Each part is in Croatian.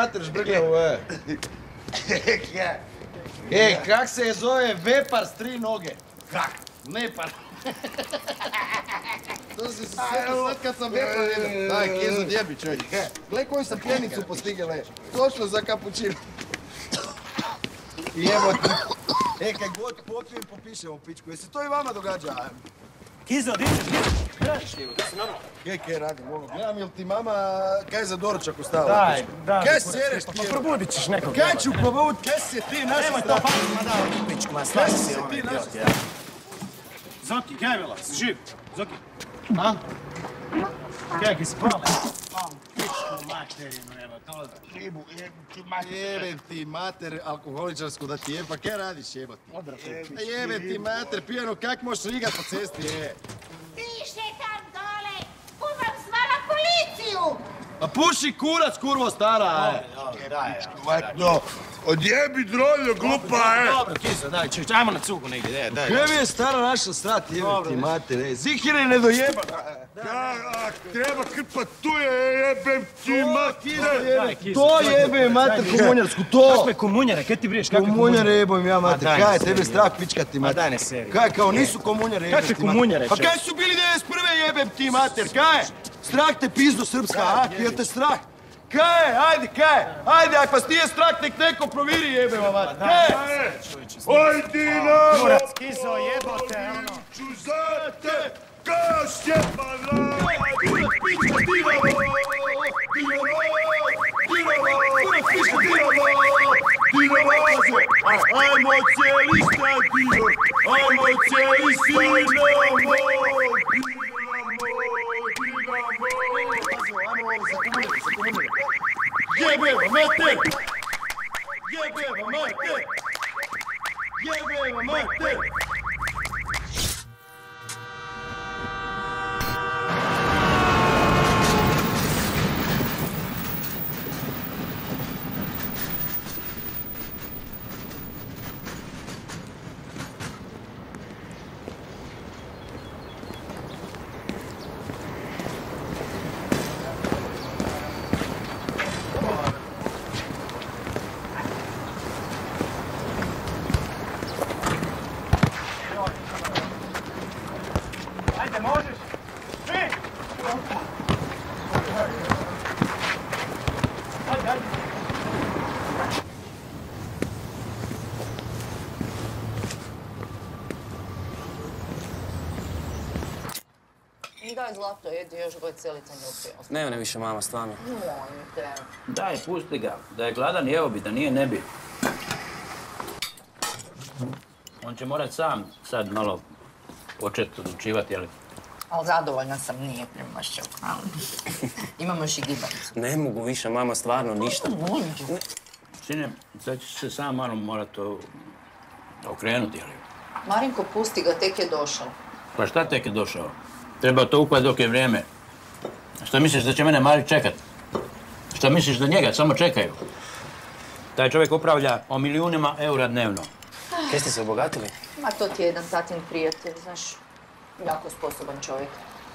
mater žbrgljavu, kak se zove vepar s 3 noge? Kak? Nepar. To si se sjetio sad kad sam vepar vidio. Daj, Kizo, djebi čovjek. Gle koju sam pjenicu postigao, točno za kapućinu. Jebote. Kaj god popijem, popišemo pičku. Jesi to i vama događa? Kizo, di ćeš, gdje radiš, evo, da se normalno. Kaj radim ovo? Gledam, jel ti mama kaj za doručak ustala? Daj. Kaj sereš ti? Pa probudit ćeš nekog. Kaj ću probudit? Kaj si ti naša Nemoj to strana? pamet, ma da, pičku, ma slaži se ono, idiot, ja. Zoki, kaj je bila? Si živ? Zoki? A? Kaj si pala? Pičku materinu, evo, to da. Ribu, jebem ti mater alkoholičarsku da ti je, pa kaj radiš jebati? Jebem ti mater pijano, kak možeš rigat po cesti, Piše tam dole, vam zvala policiju! Pa puši kurac, kurvo stara, Daj, Odjebi droljo, glupa, Dobro, Kizo, daj, ajmo na cugu negdje, daj. Kaj mi je stara naša strat, jebem ti mater, Zihire ne dojeba. Treba krpat tu je, jebem ti mater. To jebem mater komunjarsku, to! Kakve komunjare, kaj ti briješ, kakve Komunjare jebem ja Ma mater, daj, kaj ne tebe seri, strah pičkati Ma mater. daj, ne seri. Kaj, kao nisu komunjare jebem Kakve ti mater. komunjare, Pa čovječe? kaj su bili 91. jebem ti mater, kaj? Strah te pizdo srpska, jel te strah? Kaj, ajde, ako vas nije strah, nek neko proviri jebem mater, kaj? Oj, Dinamo! Kurac, Kizo, jebote, ono. Ću za te, kao Šćepana! Pička Dinamo! Ajmo cijeli stadion! Ajmo cijeli Dinamo! Jebeva mater! Jebeva mater! Jebeva mater! Ajde, možeš? Svi! Ajde. Daj, Zlato, jedi još god celica njupio. Ne, ne više, mama, stvarno. Mojte. Daj, pusti ga. Da je gladan, evo bi, da nije ne bi. On će morat sam sad malo početi odlučivati, jel? Ali zadovoljna sam, nije premašćao. Imamo još i gibanicu. Ne mogu više, mama, stvarno ništa. Sine, sad će se sam malo morat okrenuti, jel? Marinko, pusti ga, tek je došao. Pa šta tek je došao? Treba to ukvat dok je vrijeme. Šta misliš da će mene Mari čekat? Šta misliš da njega samo čekaju? Taj čovjek upravlja o milijunima eura dnevno. Kaj ste se obogatili? Ma to ti je jedan tatin prijatelj, znaš. Jako sposoban čovjek.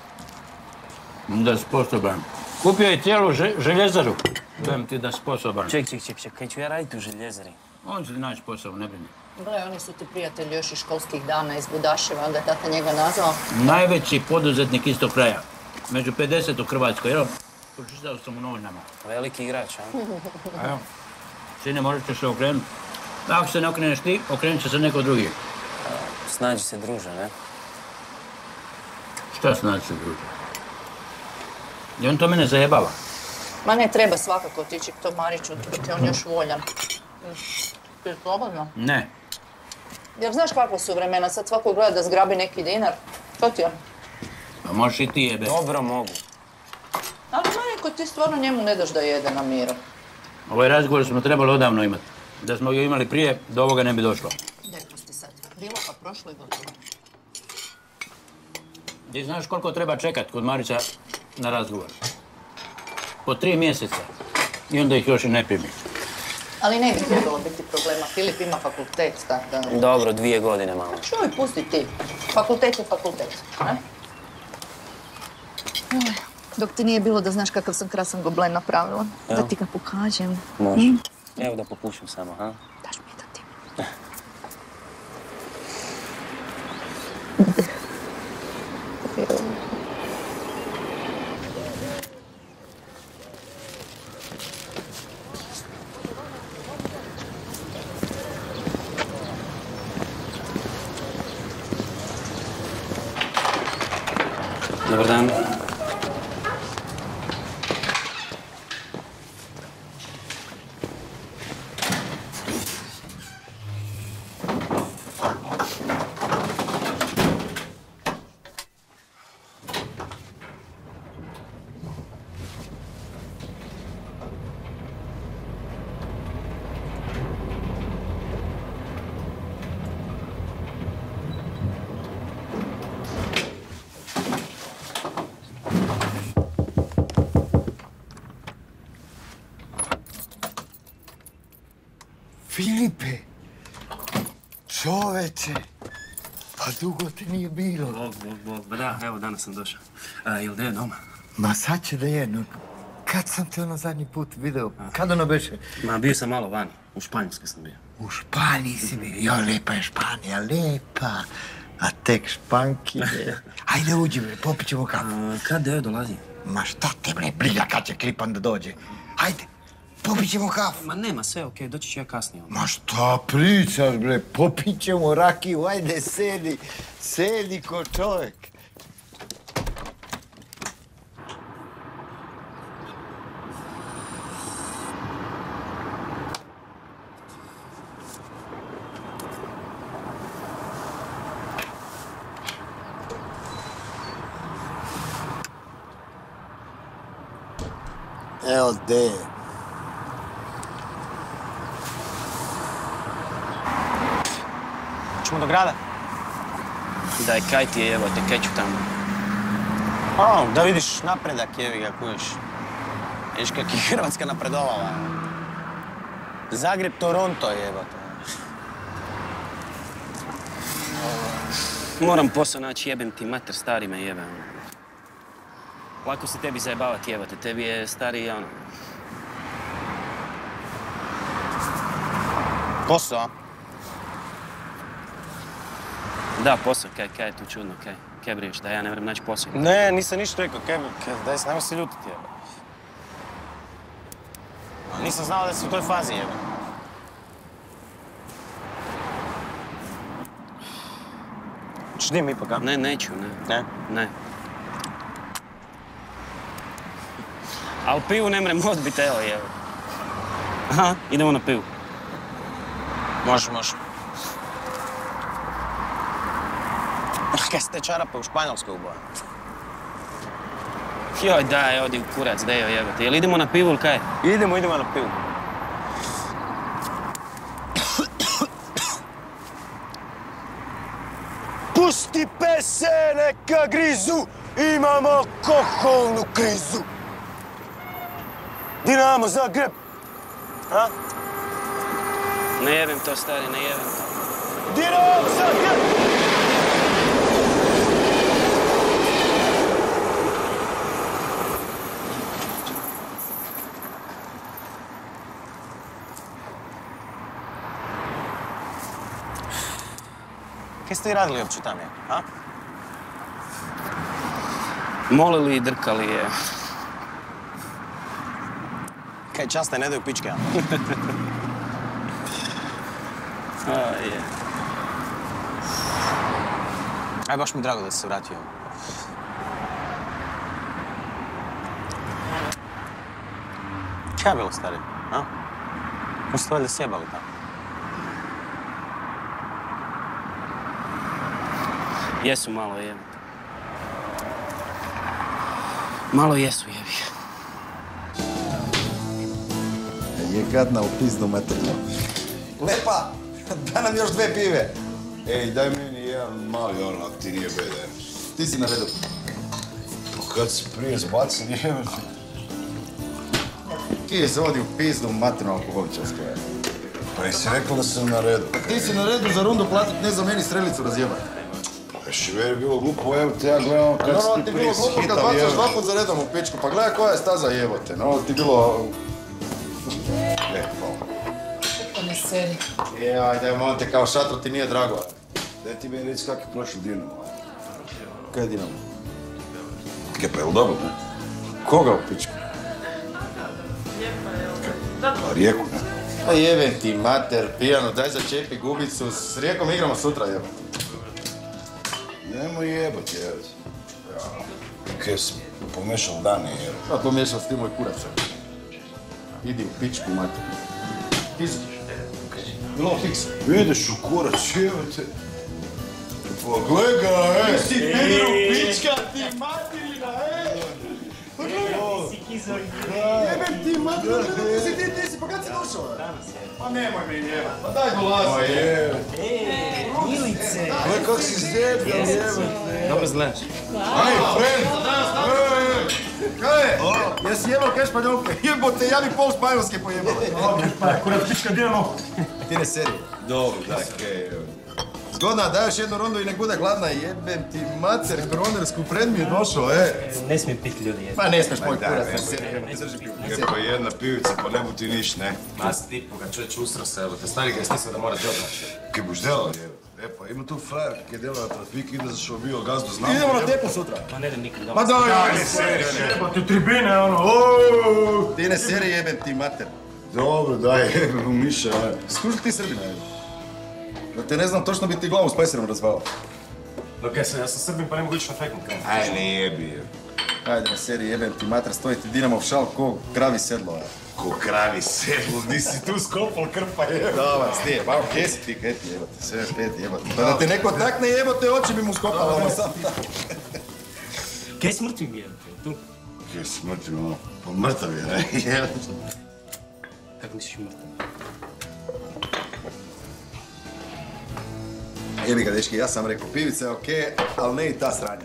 Da sposoban. Kupio je cijelu željezaru. Dajem ti da sposoban. Ček, kaj ću ja raditi u željezari? On će naći posao, ne brini. Gle, oni su ti prijatelji još iz školskih dana iz Budaševa, onda je tata njega nazvao. Najveći poduzetnik iz tog kraja. Među 50 u Hrvatskoj, jel? Pročitao sam u novinama. Veliki igrač, a? Evo. Sine, možeš se okrenuti. Ako se ne okreneš ti, okrenut će se neko drugi. Snađi se, druže, ne? Šta znači se druže? I on to mene zajebava. Ma ne, treba svakako otići k tom Mariću, biti on još voljan. Ti je slobodno? Ne. Jer znaš kakva su vremena, sad svako gleda da zgrabi neki dinar. Što ti je? Pa možeš i ti jebe. Dobro mogu. Ali Marinko, ti stvarno njemu ne daš da jede na miru. Ovaj razgovor smo trebali odavno imati. Da smo ga imali prije, do ovoga ne bi došlo. Daj, pusti sad. Bilo pa prošlo i gotovo. Ti znaš koliko treba čekat kod Marića na razgovor? Po 3 mjeseca. I onda ih još i ne primi. Ali ne bi trebalo biti problema. Filip ima fakultet, tako da... Dobro, 2 godine, mama. Čuj, pusti ti. Fakultet je fakultet, ne? Dok ti nije bilo da znaš kakav sam krasan goblen napravila. Da ti ga pokažem. Može. Evo da popušim samo, ha? Daš mi da ti. Dobar dan. Filipe, čoveče, pa dugo te nije bilo. Bog, da, evo danas sam došao. Jel da je doma? Ma sad će da je, no kad sam te ono zadnji put video, kad ono beše? Ma bio sam malo vani, u Španjolskoj sam bio. U Španiji si bio, joj lepa je Španija, lepa, a tek Špankine. Ajde uđi bre, popit ćemo kafu. Kad Deo dolazi? Ma šta te bre, briga kad će Klipan da dođe. Ajde, popit ćemo kafu. Ma nema, sve okej, doći ću ja kasnije. Ma šta pričaš bre, popit ćemo rakiju, ajde sedi ko čovjek. Evo de. Čemo do grada? Daj, kaj ti je, evo te, kaj ću tamo? Da vidiš napredak, jevi ga, kuješ. Vidiš kak je Hrvatska napredovala. Zagreb, Toronto, jebate. Moram posao naći, jebem ti mater, stari me jebe. Lako se tebi zajebavati, jebate, tebi je stari, ono... Posao, a? Da, posao, kaj je tu čudno, kaj briješ, da ja ne vrem naći posao. Ne, nisam ništa rekao, daj se, nemoj se ljutiti, jebe. Nisam znao da si u toj fazi, jebe. Čudim ipak, a? Ne, neću, ne. Ne? Ne. Al pivu ne mrem odbiti, evo, jebe. Aha, idemo na pivu. Može. Kaj ste čarape u Španjolskoj uboja? Joj, daj, odi u kurac, dejo, jebate. Jel idemo na pivu ili kaj? Idemo na pivu. Pusti pese, neka grizu, imamo kokovnu krizu. Dinamo Zagreb. A? Ne jebem to, stari, ne jebem to. Dinamo Zagreb! Kaj ste vi radili uopće tam, a? Molili i drkali je. Kaj časte ne daju pičke, a? Je. Aj, baš mi drago da si se vratio. Kaj je bilo, stari, a? Ko ste valjda sjebali tamo? Jesu malo, jebi. Malo jesu, jebi. Je gadna u pizdu materinu. Lepa, da nam još 2 pive. Ej, daj meni jedan mali onak, ti nije beden. Ti si na redu. Pa kad si prije zbacili, jebate. Kije se vodi u pizdu materinu alkoholičarska. Pa jesi rekao da sam na redu? Ti si na redu za rundu platit, ne za meni strelicu razjebat. Šiver je bilo glupo, evo te ja gledam kad si ti prije glupo kad bacaš 2 put za redom u pičku, pa gledaj koja je staza jebote, no ti bilo... To ne seri. Ajde, molim te, kao šatro ti nije drago. Daj ti meni reći kak je prošlo Dinamo. Kaj je Dinamo? Kaj pa je li dobro, ne? Koga u pičku? Pa Rijeku, ne? Pa jebem ti mater, pijano, daj začepi gubicu, s Rijekom igramo sutra jebate. Nemoj jebat, jebat. Kaj si pomešao dane, jebat. Pa pomiješao s ti moj kurac. Idi u pičku mater. Fiziš. Bilo fiks. Ideš u kurac, jebate. Pa gle ga, Ti si pederu pička, ti materina, Jebem ti mater, ti si, pa kad si došao? Pa nemoj mi jebat, pa daj dolazi. Pa jebat. Milice! Gle kak si zebljal, jebate. Dobro zgledaš. Aj, friend! Kaj je? Jesi jebao kaj španjolke? Jebote, ja bi pol španjolske pojebao. Pa kurat pička Dinamo. Ti ne serije. Dobro, daj, kaj, Zgodna, daj još jednu rundu i nek bude gladna. Jebem ti mater, kronersku pred mi je došao, Ne smijem piti ljudi. Pa ne smiješ moj kurac na seriju. Kaj pa jedna pivica, pa ne bu ti niš, ne? Mas ti ga čovječ usro se, evo te stari ga je stisao da mora džodnaš. Kaj buš delao, jebat. Pa ima tu frajer kak je delao na trafik, ide za što bio gazdu, znam. Idemo na tepu sutra. Pa ne idem nikad doma. Ma daj, ne seriš, Jebate tribine, ono. ti ne serije jebem ti mater. Dobro, daj, jebem u miša, aj. Skuži ti Srbina, jebem. Da te ne znam, točno bi ti glavu s pajserom razvalao. No kaj se, ja sam Srbin pa ne mogu ići na fejkom krenu. Aj, ne jebi, jeb. Ajde na seriji, jebem ti mater, stoji ti Dinamov šal ko kravi sedlo, Ko kravi sedlo, nisi tu skopal krpa, jeb. Dobar, stije, malo gdje si ti, kaj ti jebate, sve pet jebate. Pa da te neko takne jebote, oči bi mu skopala, ono sam tako. Kaj s mrtvim jebate, tu? Kaj smrti, ono, pa mrtav je, ne, jeb. Kako misliš mrtav? Jebi ga, dečki, ja sam rekao, pivica je okej, ali ne i ta sranja.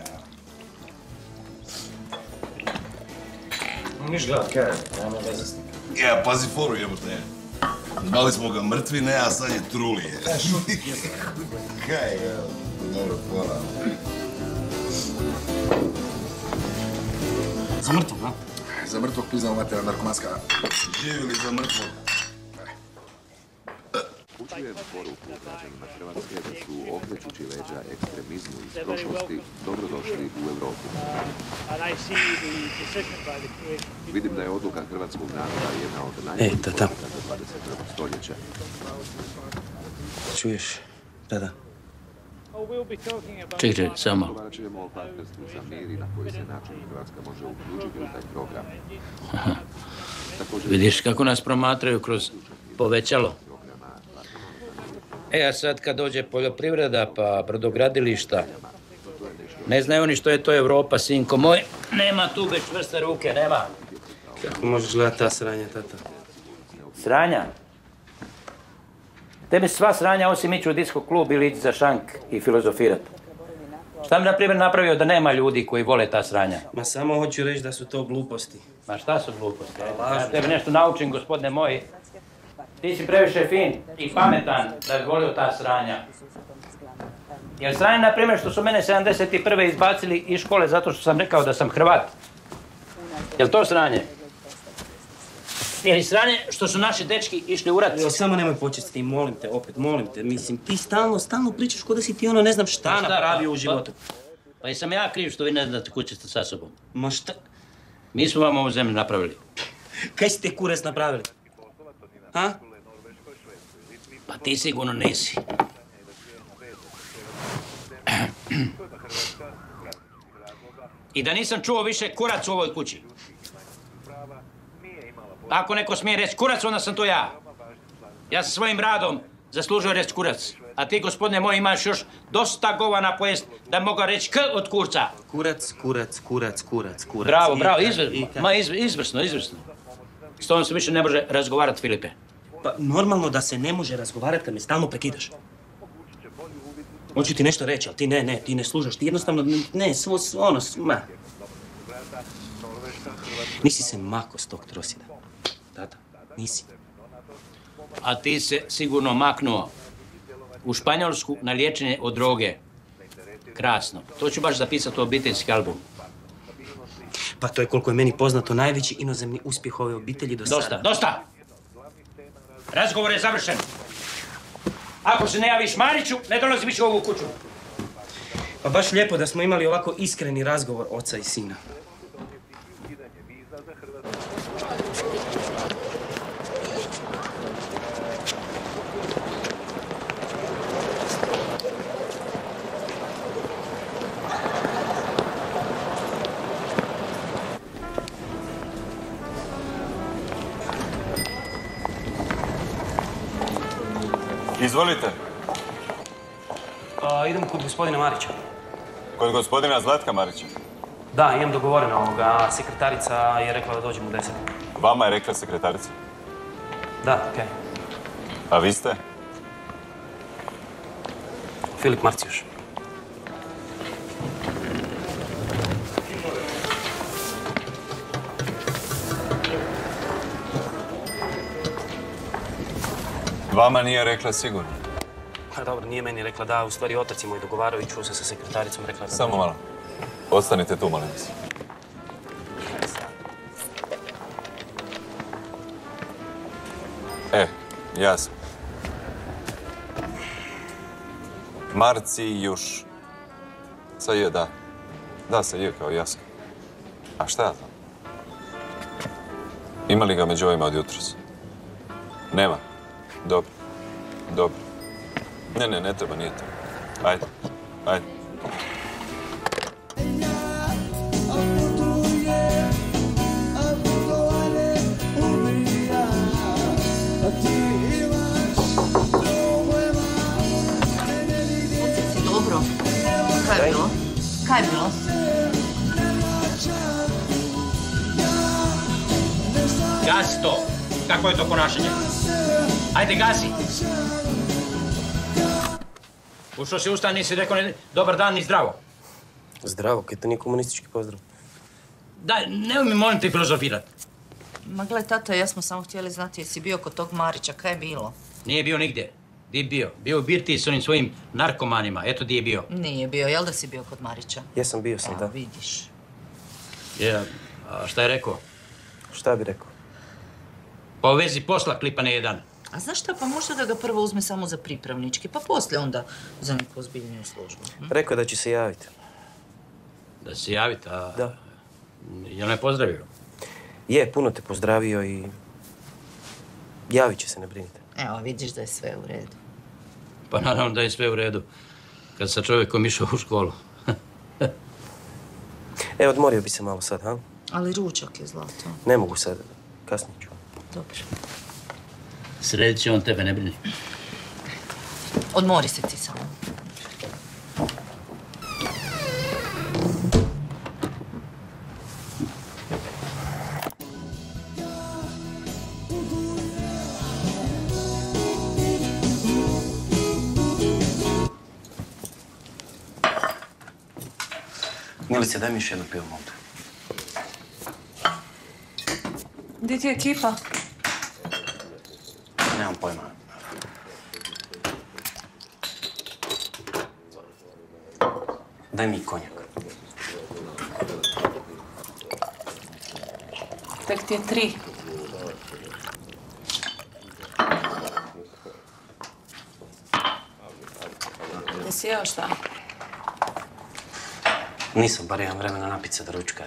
Niš gledat, kaj je, nema veze s tim. Ja, pazi foru, jebote. Zvali smo ga mrtvine, a sad je truli, je. Kaj je, dobro, fora. Za mrtvog, a? Za mrtvog piznamo matera narkomanska. Živjeli za mrtvog. Upućujem poruku građanima Hrvatske da su okrećući leđa ekstremizmu iz prošlosti dobrodošli u Europu. Vidim da je odluka hrvatskog naroda jedna od najboljih odluka za 21. stoljeća. Čuješ, tada? Čekaj, samo. Razgovarat ćemo o partnerstvu za mir i na koji se način Hrvatska može uključiti u taj program. Vidiš kako nas promatraju kroz povećalo. A sad kad dođe poljoprivreda pa brodogradilišta, ne znaju oni što je to Europa, sinko moj. Nema tu bez čvrste ruke, nema. Kako možeš gledat ta sranja, tata? Sranja? Tebi sva sranja osim ići u disko klub ili ići za šank i filozofirat. Šta mi, na primjer, napravio da nema ljudi koji vole ta sranja? Ma samo hoću reći da su to gluposti. Ma šta su gluposti? Ja tebe nešto naučim, gospodine moji. Ti si previše fin i pametan da bi volio ta sranja. Jer sranje, na primjer, što su mene 71. izbacili iz škole zato što sam rekao da sam Hrvat. Jel to sranje? Jel sranje što su naši dečki išli u rat? Samo nemoj početi s tim, molim te, opet, molim te. Mislim, ti stalno pričaš ko da si ti ono ne znam šta napravio u životu. Pa jesam ja kriv što vi ne znate kući ste sa sobom. Ma šta? Mi smo vam ovu zemlju napravili. Kaj ste te kurac napravili? A? Pa ti sigurno nisi. I da nisam čuo više kurac u ovoj kući. Ako neko smije reći kurac, onda sam to ja. Ja sam svojim radom zaslužio reći kurac. A ti, gospodine moj, imaš još dosta govana pojest da mogu reći k od kurca. Kurac. Bravo, izvrsno. S tom se više ne može razgovarati, Filipe. Pa normalno da se ne može razgovarati kad me stalno prekidaš. Hoću ti nešto reći, ali ti ne slušaš. Ti jednostavno, Nisi se mako s tog trosjeda. Tata, nisi. A ti se sigurno maknuo u Španjolsku na liječenje od droge. Krasno. To ću baš zapisati u obiteljski album. Pa to je, koliko je meni poznato, najveći inozemni uspjeh ove obitelji do sada. Dosta! Razgovor je završen. Ako se ne javiš Mariću, ne dolazim više u ovu kuću. Pa baš lijepo da smo imali ovako iskreni razgovor oca i sina. Izvolite. Idem kod gospodina Marića. Kod gospodina Zlatka Marića? Da, imam dogovoreno ovoga. Sekretarica je rekla da dođem u 10. Vama je rekla sekretarica? Da, okej. A vi ste? Filip Marcijuš. Vama nije rekla sigurno? Pa dobro, nije meni rekla da, u stvari otac je moj dogovarao i čuo se sa sekretaricom, rekla da... Samo malo. Ostanite tu, molim vas. Ja sam. Marcijuš. Sa J, da. Da, sa J kao Jaska. A šta ja znam? Ima li ga među ovima od jutros? Nema. Dobro. Dobro. Ne treba, nije to. Ajde. Dobro. Kaj je bilo? Gasi to! Kako je to ponašanje? Ajde, gasi! Ušao si ustan, nisi rekao ni dobar dan, ni zdravo. Zdravo, kaj to nije komunistički pozdrav. Daj, nemoj mi molim te filozofirat. Ma gle, tata, ja smo samo htjeli znati jesi bio kod tog Marića, kaj je bilo? Nije bio nigdje. Di je bio? Bio u birti s onim svojim narkomanima. Eto di je bio. Nije bio, jel da si bio kod Marića? Jesam, bio sam, da. Vidiš. A šta je rekao? Šta bi rekao? Pa u vezi posla klipa ne jedan. A znaš šta, pa možda da ga prvo uzme samo za pripravnički, pa poslije onda za neku ozbiljniju službu. Rekao da će se javiti. Da se javiti, a... Da. Jel me pozdravio? Je, puno te pozdravio i... javit će se, ne brinite. Evo, vidiš da je sve u redu. Pa naravno da je sve u redu. Kad sa čovjekom išao u školu. Evo, odmorio bi se malo sad, ha? Ali ručak je zlato. Ne mogu sad, kasnije ću. Dobro. Sredit će on tebe, ne brini. Odmori se ti samo. Milice, daj mi još jedno pivo, molim te. Gdje ti je ekipa? Nemam pojma. Daj mi konjak. Tek ti je 3. Jesi jeo šta? Nisam, bar imam vremena napit se do ručka.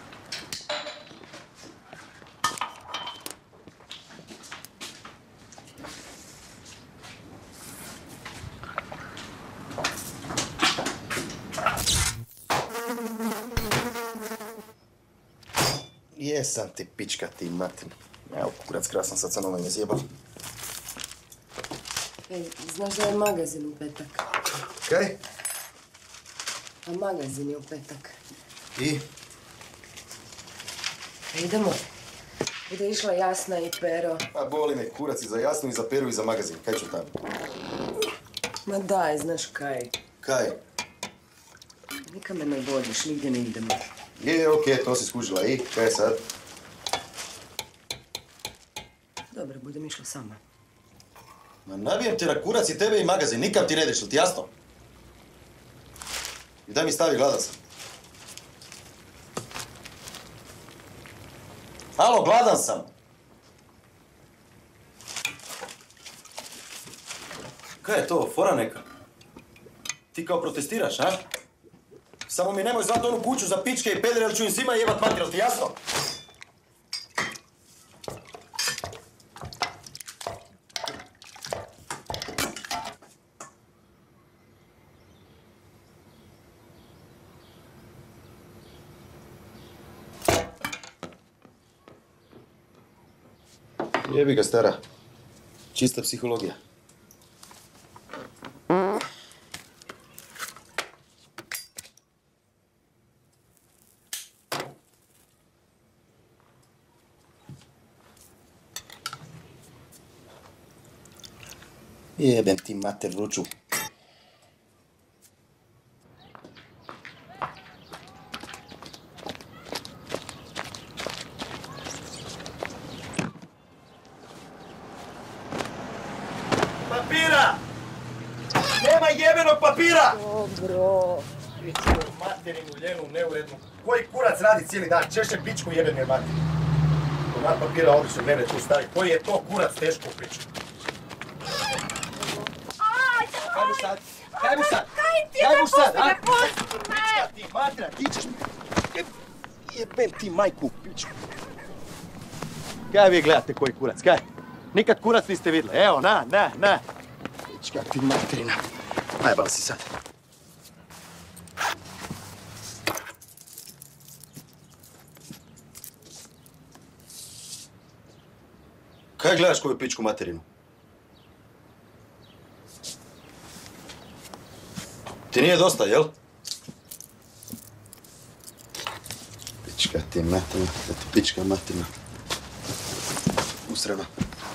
Jesam ti, pička ti, mati. Evo, kurac krasan, sad sam ovaj me zjebao. Ej, znaš da je magazin u petak? Kaj? A magazin je u petak. I? Idemo. Bude išla Jasna i Pero. A boli me kurac i za Jasnu, i za Peru, i za magazin. Kaj ću tamo? Ma daj, znaš kaj. Kaj? Nika me ne vodiš, nigdje ne idemo. Je, okej, to si skužila. I, kaj sad? Dobro, budem išla sama. Ma nabijem ti na kurac i tebe i magazin. Nikam ti ne ideš, li ti jasno? I daj mi stavi, gladan sam. Alo, gladan sam! Kaj je to, fora neka? Ti kao protestiraš, a? Samo mi nemoj zvati onu kuću za pičke i pedere, jer ću im svima jebat mater, jel ti jasno? Jebi ga, stara. Čista psihologija. Jebem ti mater vruću. Papira! Nema jebenog papira! Dobro. Pičku materinu, ljenu, neurednu. Koji kurac radi cijeli dan? Češe pičku jebem je mater. Komad papira odlično gleda tu stari. Koji je to kurac teško u priču? Kaj mu sad? Kaj mu sad? Kaj mu sad, a? Pička ti, matera, ti ćeš... Jebem ti majku, pičku. Kaj vi gledate koji kurac, kaj? Nikad kurac niste vidjeli. Evo, na. Pička ti materina. Najbala si sad. Kaj gledaš koju pičku materinu? Ti nije dosta, jel? Pička ti materina, da ti pička materina. Usreba.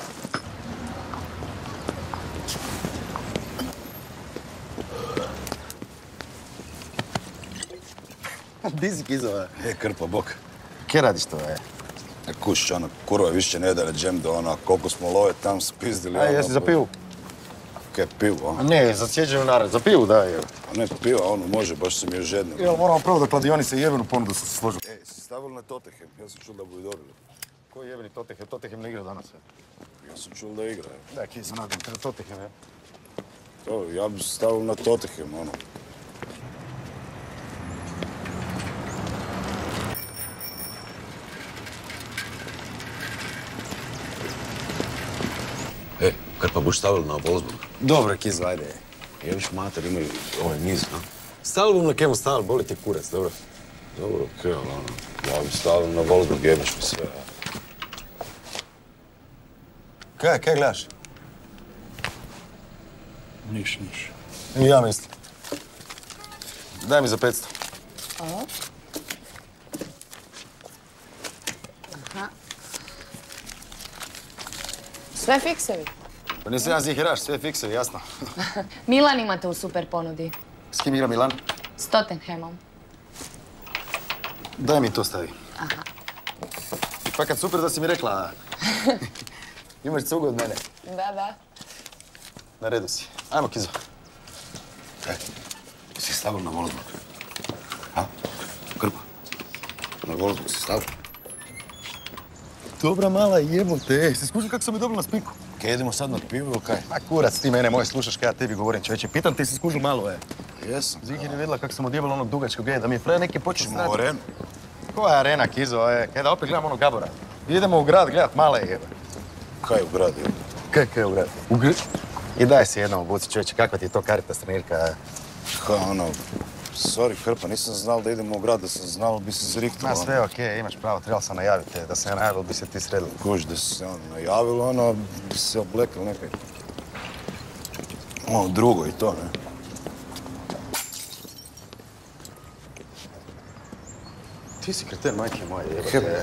Di si kizova? Krpa, bok. Kje radiš to, Kuš, ono, kurva više ne da džem do ono, koliko smo love tam spizdili. Jesi za pivu? Kaj, pivu, ono? Ne, za sjeđenju nared, za pivu, da, evo. A ne, piva, ono, može, baš sam još žedno. Jel, moramo prvo da kladionice jebenu ponudu se složili. Si stavili na Tottenham, ja sam čul da budu dobili. Koji jebeni Tottenham? Tottenham ne igra danas, Ja sam čul da igra, Da, kje se nadam, kada Tottenham, To, ja bi stavil na Tottenham, ono. Krpa, buš stavili na Wolfsburg? Dobro, Kizo, ajde. Jeviš mater, imaju ovaj niz, no? Stavili bom na kemu stavili, boli ti kurac, dobro? Dobro, okej, ali ono, ja bi stavil na Wolfsburg, jebiš mi sve, Kaj gledaš? Niš. I ja mislim. Daj mi za 500. Aha. Sve fiksevi. Pa nisam ja ziheraš, sve fiksevi, jasno. Milan imate u super ponudi. S kim igra Milan? S Tottenhamom. Daj mi to stavi. Aha. Pa kad super da si mi rekla. Imaš cugu od mene. Da. Na redu si. Ajmo, Kizo. Si stavil na Wolfsburg? A? Krpa? Na Wolfsburg si stavil? Dobra mala, jebote. Si skušao kako sam me dobila na spiku? Kaj, jedemo sad na pivu ili kaj? A kurac, ti mene moje slušaš kaj ja tebi govorim, čovječe. Pitam te si skužil malo, Jesam. Zihir je vidjela kako sam odjebala onog dugačkog, da mi je Freja neki počeš Idemo u arenu. Koja arena, Kizo, Kaj da opet gledam onog Gabora. Idemo u grad gledat male, Kaj u grad, Kaj u grad? U grad? I daj se jednom obuci, čovječe, kakva ti je to karita stranirka, Sorry, Krpa, nisam znal da idemo u grad, da sam znal bi se zriktilo. Ma sve okej, imaš pravo, trebalo sam najaviti da se najavilo bi se ti sredili. Kuš, da se najavilo, bi se oblekli nekaj. Drugo i to, ne? Ti si kreten, majke moje, jebote.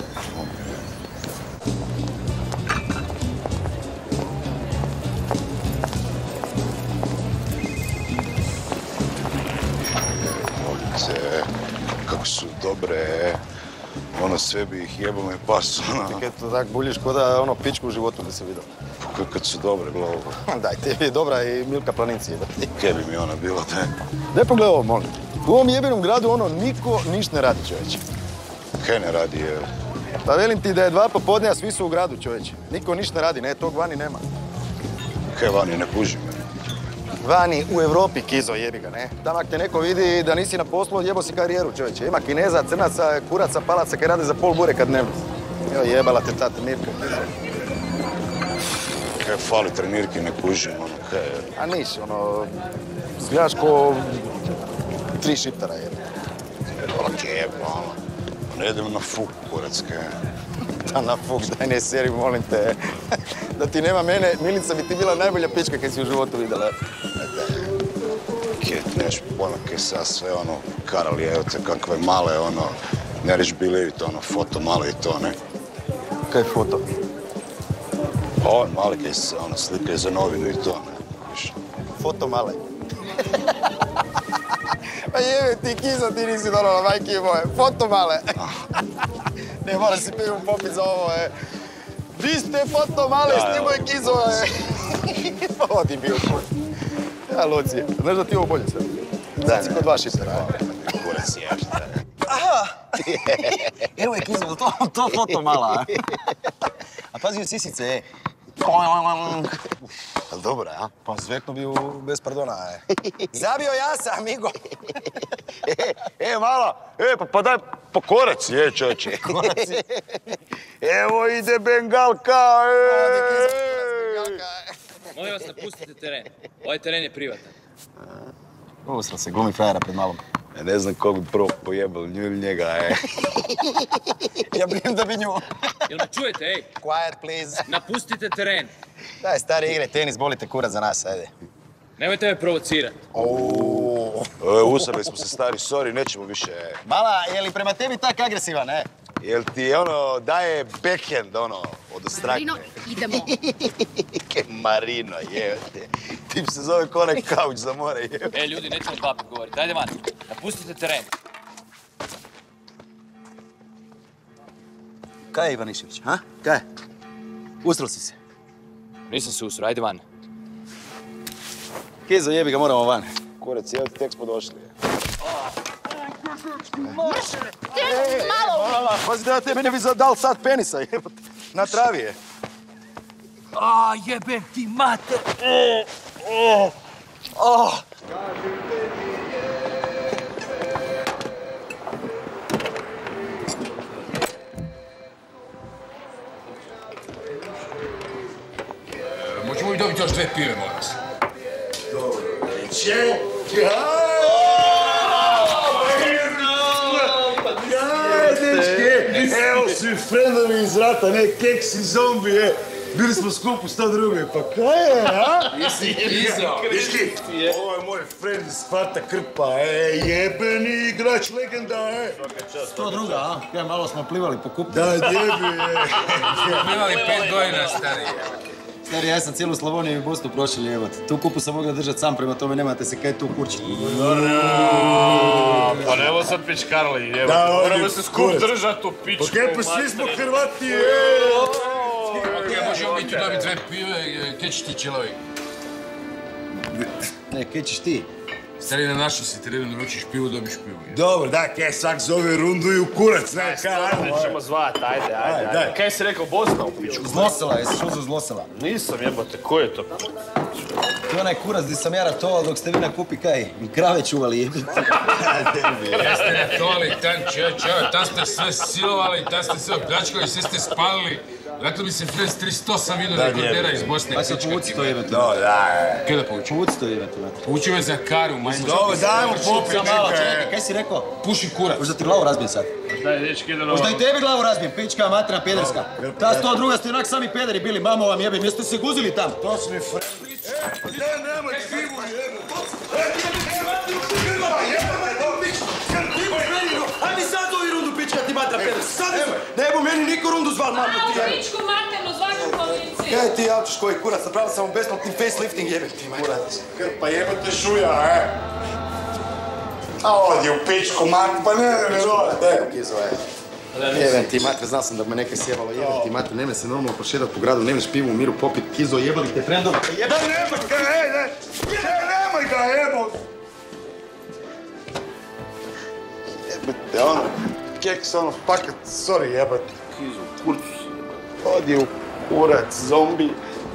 Kako su dobre, sve bi ih jebalo i pas, Kaj to tak buljiš ko da pičku u životu bi se vidio. Pa kad su dobre, gledaj ovo. Daj, tebi je dobra i Milka Planinci, jebate. Kaj bi mi ona bila, te? Daj pogledaj ovo, molim. U ovom jebenom gradu ono niko ništa ne radi, čovječe. Kaj ne radi, evo. Pa velim ti da je 2 popodne, a svi su u gradu, čovječe. Niko ništa ne radi, ne, tog vani nema. Kaj vani, ne kužim. Vani u Evropi, Kizo, jebi ga, ne? Tamo ak te neko vidi da nisi na poslu, jebo si karijeru, čovječe. Ima Kineza, Crnaca, kuraca, palaca kaj rade za pol bureka dnevno. Evo jebala te ta trenirka, Kizo. Kaj fali trenirki, ne kužim, ono, kaj. A niš, ono, zgledaš ko 3 šiptara, jebi. Ok, jebala. Ne idem na fuk, kurac, kaj. Da na fuk, daj ne seri, molim te. Da ti nema mene, Milica bi ti bila najbolja pička kaj si u životu vidjela. Kjet, neš pojma kaj sad sve, ono, karali, evo te, kakve male, ono, ne reš believe it, ono, foto male i to, ne. Kaj foto? Pa ovo mali kaj se, ono, slike za novinu i to, ne. Foto male. Pa jebe ti, Kizo, ti nisi normalna, majke moje. Foto male. Ne, moram si pivu popit za ovo, Vi ste foto male, snimao je Kizo, Pa ovo ti bio tvoj. Ja, Luci, znaš da ti ovo bolje sve? Sad si kod 2 šiptera. Kurac ješta. Aha! Evo je Kizo, to foto mala, A pazi od sisice, Jel dobra, a? Pa zvekno bi bez pardona, Zabio jasa, amigo. Mala, pa daj po korac, čoče. Evo ide bengalka, Molim vas, napustite teren. Ovaj teren je privatan. Usro se, glumi frajera pred malom. Ne znam kog bi prvo pojebal, nju ili njega, Ja brinem da bi nju. Jel me čujete, ej? Quiet, please. Napustite teren. Daj, stari igre, tenis, bolite kurac za nas, ajde. Nemojte me provocirat. Usrali smo se, stari, sorry, nećemo više. Mala, je li prema tebi tak agresivan, Jel ti, ono, daje backhand, ono, od ostrakne? Marino, idemo. Ke Marino, jevete. Tip se zove ko onaj kauč za more, jevete. Ljudi, nećemo 2 put govoriti. Ajde van, napustite teren. Kaj je Ivanišević, ha? Kaj? Usro si se? Nisam se usro, ajde van. Kizo, jebi ga, moramo van. Kurac, evo ti tek smo došli. Malo! Pazi da ja tebi ne bi dal sad penisa, jebote. Na travi je. Jebem ti mater! Možemo li dobiti još 2 pive, molim vas? Dobro, Evo svi frendovi iz rata, ne keksi zombi, Bili smo skupu, šta drugo je, pa kaj je, a? Jesi Kizo? Viški, ovo je moj friend iz Sparta Krpa, jebeni igrač legenda, Što druga, a? Kaj, malo smo plivali po kupu. Da, jebi, Plivali 5 godina, stari. Stari, ja sam cijelu Slavoniju i Bosnu prošli, jebate. Tu kupu sam mogla držati sam, prema tome nemate se kaj tu kurčiti. Pa nemo sad pičkarli, jebate. Moramo se skup držat u pičku. Pa svi smo Hrvati, Možemo mi tu dobiti 2 pive, kaj ćeš ti, Čelovi? Ne, kaj ćeš ti? Stari, na našu si treba naručiš pivu, dobiš pivu. Dobro, da, kaj sak zove rundu i u kurac, ne, kaj, ajmo. Nećemo zvat, ajde. Kaj si rekao, Bosna u pičku? Zlosela, jesi šuzo zlosela? Nisam, jebote, ko je to? To je onaj kurac gdje sam ja ratovao dok ste vi na kupi kaj, krave čuvali, jebite. Jeste ratovali tam, tam ste sve silovali, tam ste sve opljačkali, sve ste spalili. Dakle mi se Fres 308 vidio rekordera iz Bosne. Pa se povuci to jebate. Kaj da povuči? Povuci to jebate. Povuči me za karu, majmo. Dobro, dajmo popit, čekaj. Kaj si rekao? Puši kurac. Možda ti glavu razbijem sad. Daj, dečki, jedan Možda i tebi glavu razbijem, pička, materna, pederska. Ta 102 ste onak sami pederi bili, mamo vam jebim, jeste se guzili tam. To su mi friend. Nemoj pivu, Ajde sad ovi rundu, pička ti matra pederska. Sad ne bu meni niko rundu zval, mamu ti jebim. Pičku maternu, zvaću policiju. Kaj ti javčiš koji kurac, napravila sam vam besplatni facelifting, jebim ti, kurac. Pa jebate šuja, A odi u pičku, pa ne, Evo, Kizo, Jebem ti matre, znao sam da me nekaj sjebalo, jebem ti matre, nemoj se normalno prošedat po gradu, nemoj pivu u miru popit, Kizo, jebali te frendove, jebali! Nemoj ga, nemoj ga, jebo! jebate, ono, keks, ono, fakat, sorry, jebate, kizu, kurcu si, odi u kurac, zombi.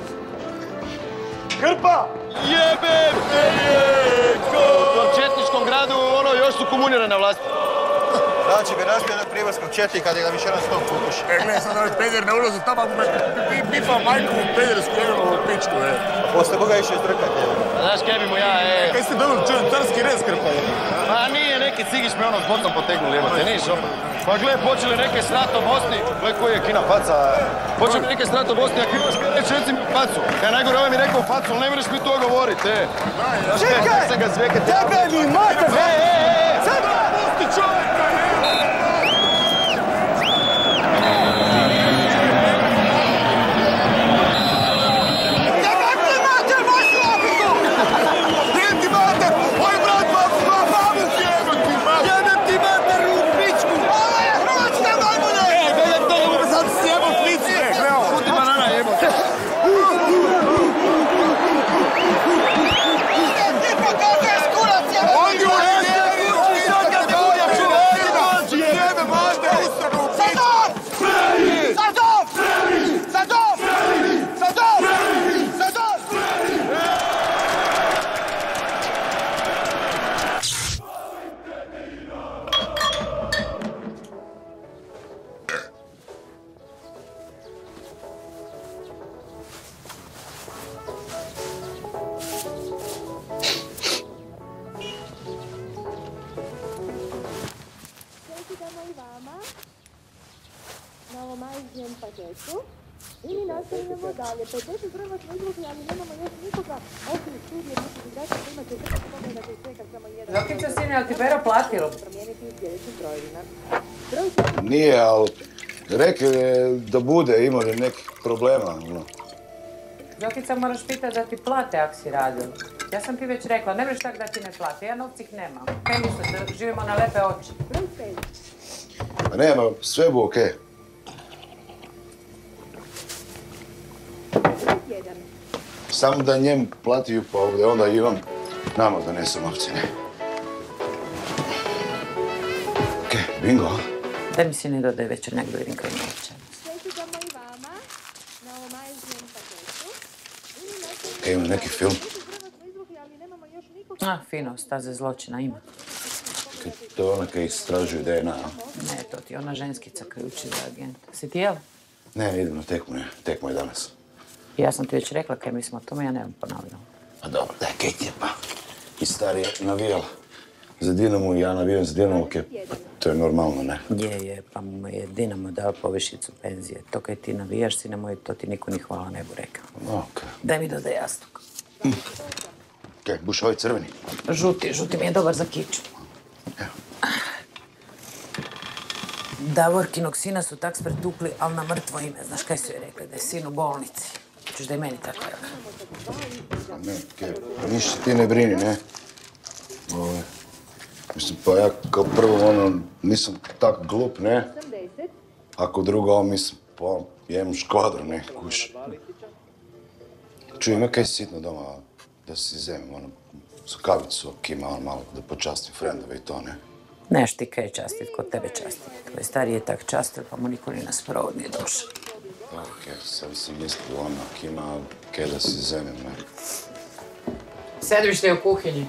Krpa! Jebem! U tom četničkom gradu, ono, još su komunire na vlasti. Znači bi razbio na Primarskog četni kad je ga više na stol pukuši. Gledaj sad ovaj peder na ulazu, tamo pipa majku u pedersku jelovu pičku, A posle koga išao izdrkati, evo? Znaš kaj bi mu ja, Kaj ste dobro čujem, carski rez krpa je. Pa nije, neki cigić me ono s botom potegnuli, jebate, niš opet. Pa gle, počeli neke srat o Bosni, gle koji je kina faca. Počeli neke srat o Bosni, a krivaš kaj reći, reci mi u facu. Ja najgore ovaj mi rekao u facu, ali ne mreš mi to govorit, Čekaj! Tebe mi mater! Sad ga pusti čovjeka! Ili nastavljamo dalje. 51. smo izvukli, ali nemamo još nikoga. Osim studije, mislim igrača, imate sve spomena koji čeka samo jedan. Zokica, sine, ali ti Pero platilo? Promijeniti u sljedećim brojevima. Nije, ali rekao je da bude, imao je nekih problema. Zokica, moraš pitati da ti plate ako si radio. Ja sam ti već rekla, ne vreš tak da ti ne plate, ja novcih nemam. Kaj mislite, da živimo na lepe oči? Pa nema, sve bu okej. Samo da njem platiju pa ovdje, onda i on nama donesu novce, ne? Okej, bingo. Daj mi sine dodaj večer, nek vidim kaj neće. Čestitamo i vama na omajznijem paketu. Kaj ima neki film? Fino, Staze zločina ima. To je ona kaj istražuju DNA, a? Ne, to ti je ona ženskica kaj uči za agenta. Si ti jel? Ne, idem na tekmu, ne. Tekmu je danas. Ja sam ti već rekla kaj mi smo o tome, ja nemam ponavljala. Pa dobro, daj, kaj ti je pa? I stari je navijala za Dinamo i ja navijam za Dinamo, kaj to je normalno, ne? Je, pa mu je Dinamo dao povišicu penzije. To kaj ti navijaš, sine moj, to ti niko ni hvala ne bu rekao. Okej. Daj mi dodaj jastuk. Kaj, buš ovaj crveni? Žuti mi je dobar za kiču. Davorkinog sina su tak spretukli, ali na mrtvo ime. Znaš kaj su joj rekli? Da je sin u bolnici. Čuš da je meni tako rekao. Ne, kaj, ništa ti ne brini, ne? Mislim, pa ja kao prvo, ono, nisam tak glup, ne? Ako drugo, mislim, pa jem škvadro, ne, kuš. Čuj, ima kaj sitno doma, da si zemim, ono, za kavicu, kima, ono, malo, da počastim frendove i to, ne? Neš ti kaj častit, kod tebe častit. Tvoj stari je tak častil, pa mu niko ni na sprovod nije došao. Okej, sad sam mislio, ono, kima, kaj da si zemim, ne? Sedište je u kuhinji.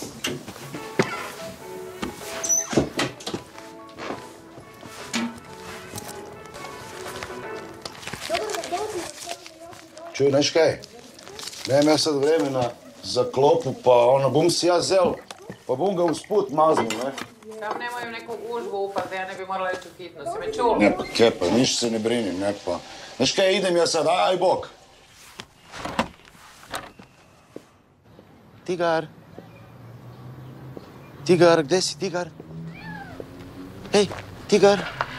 Čuj, neš kaj? Nemam ja sad vremena za klopu, pa ono, bum si ja zel, pa bum ga usput maznu, ne? Tam nemaju neku gužbu upati, ja ne bi morala ići u hitnu, si me čula? Ne pa, kepa, ništa se ne brini, ne pa. Znaš kaj, idem ja sad, aj bok. Tigar. Tigar, gdje si, Tigar? Hej, Tigar.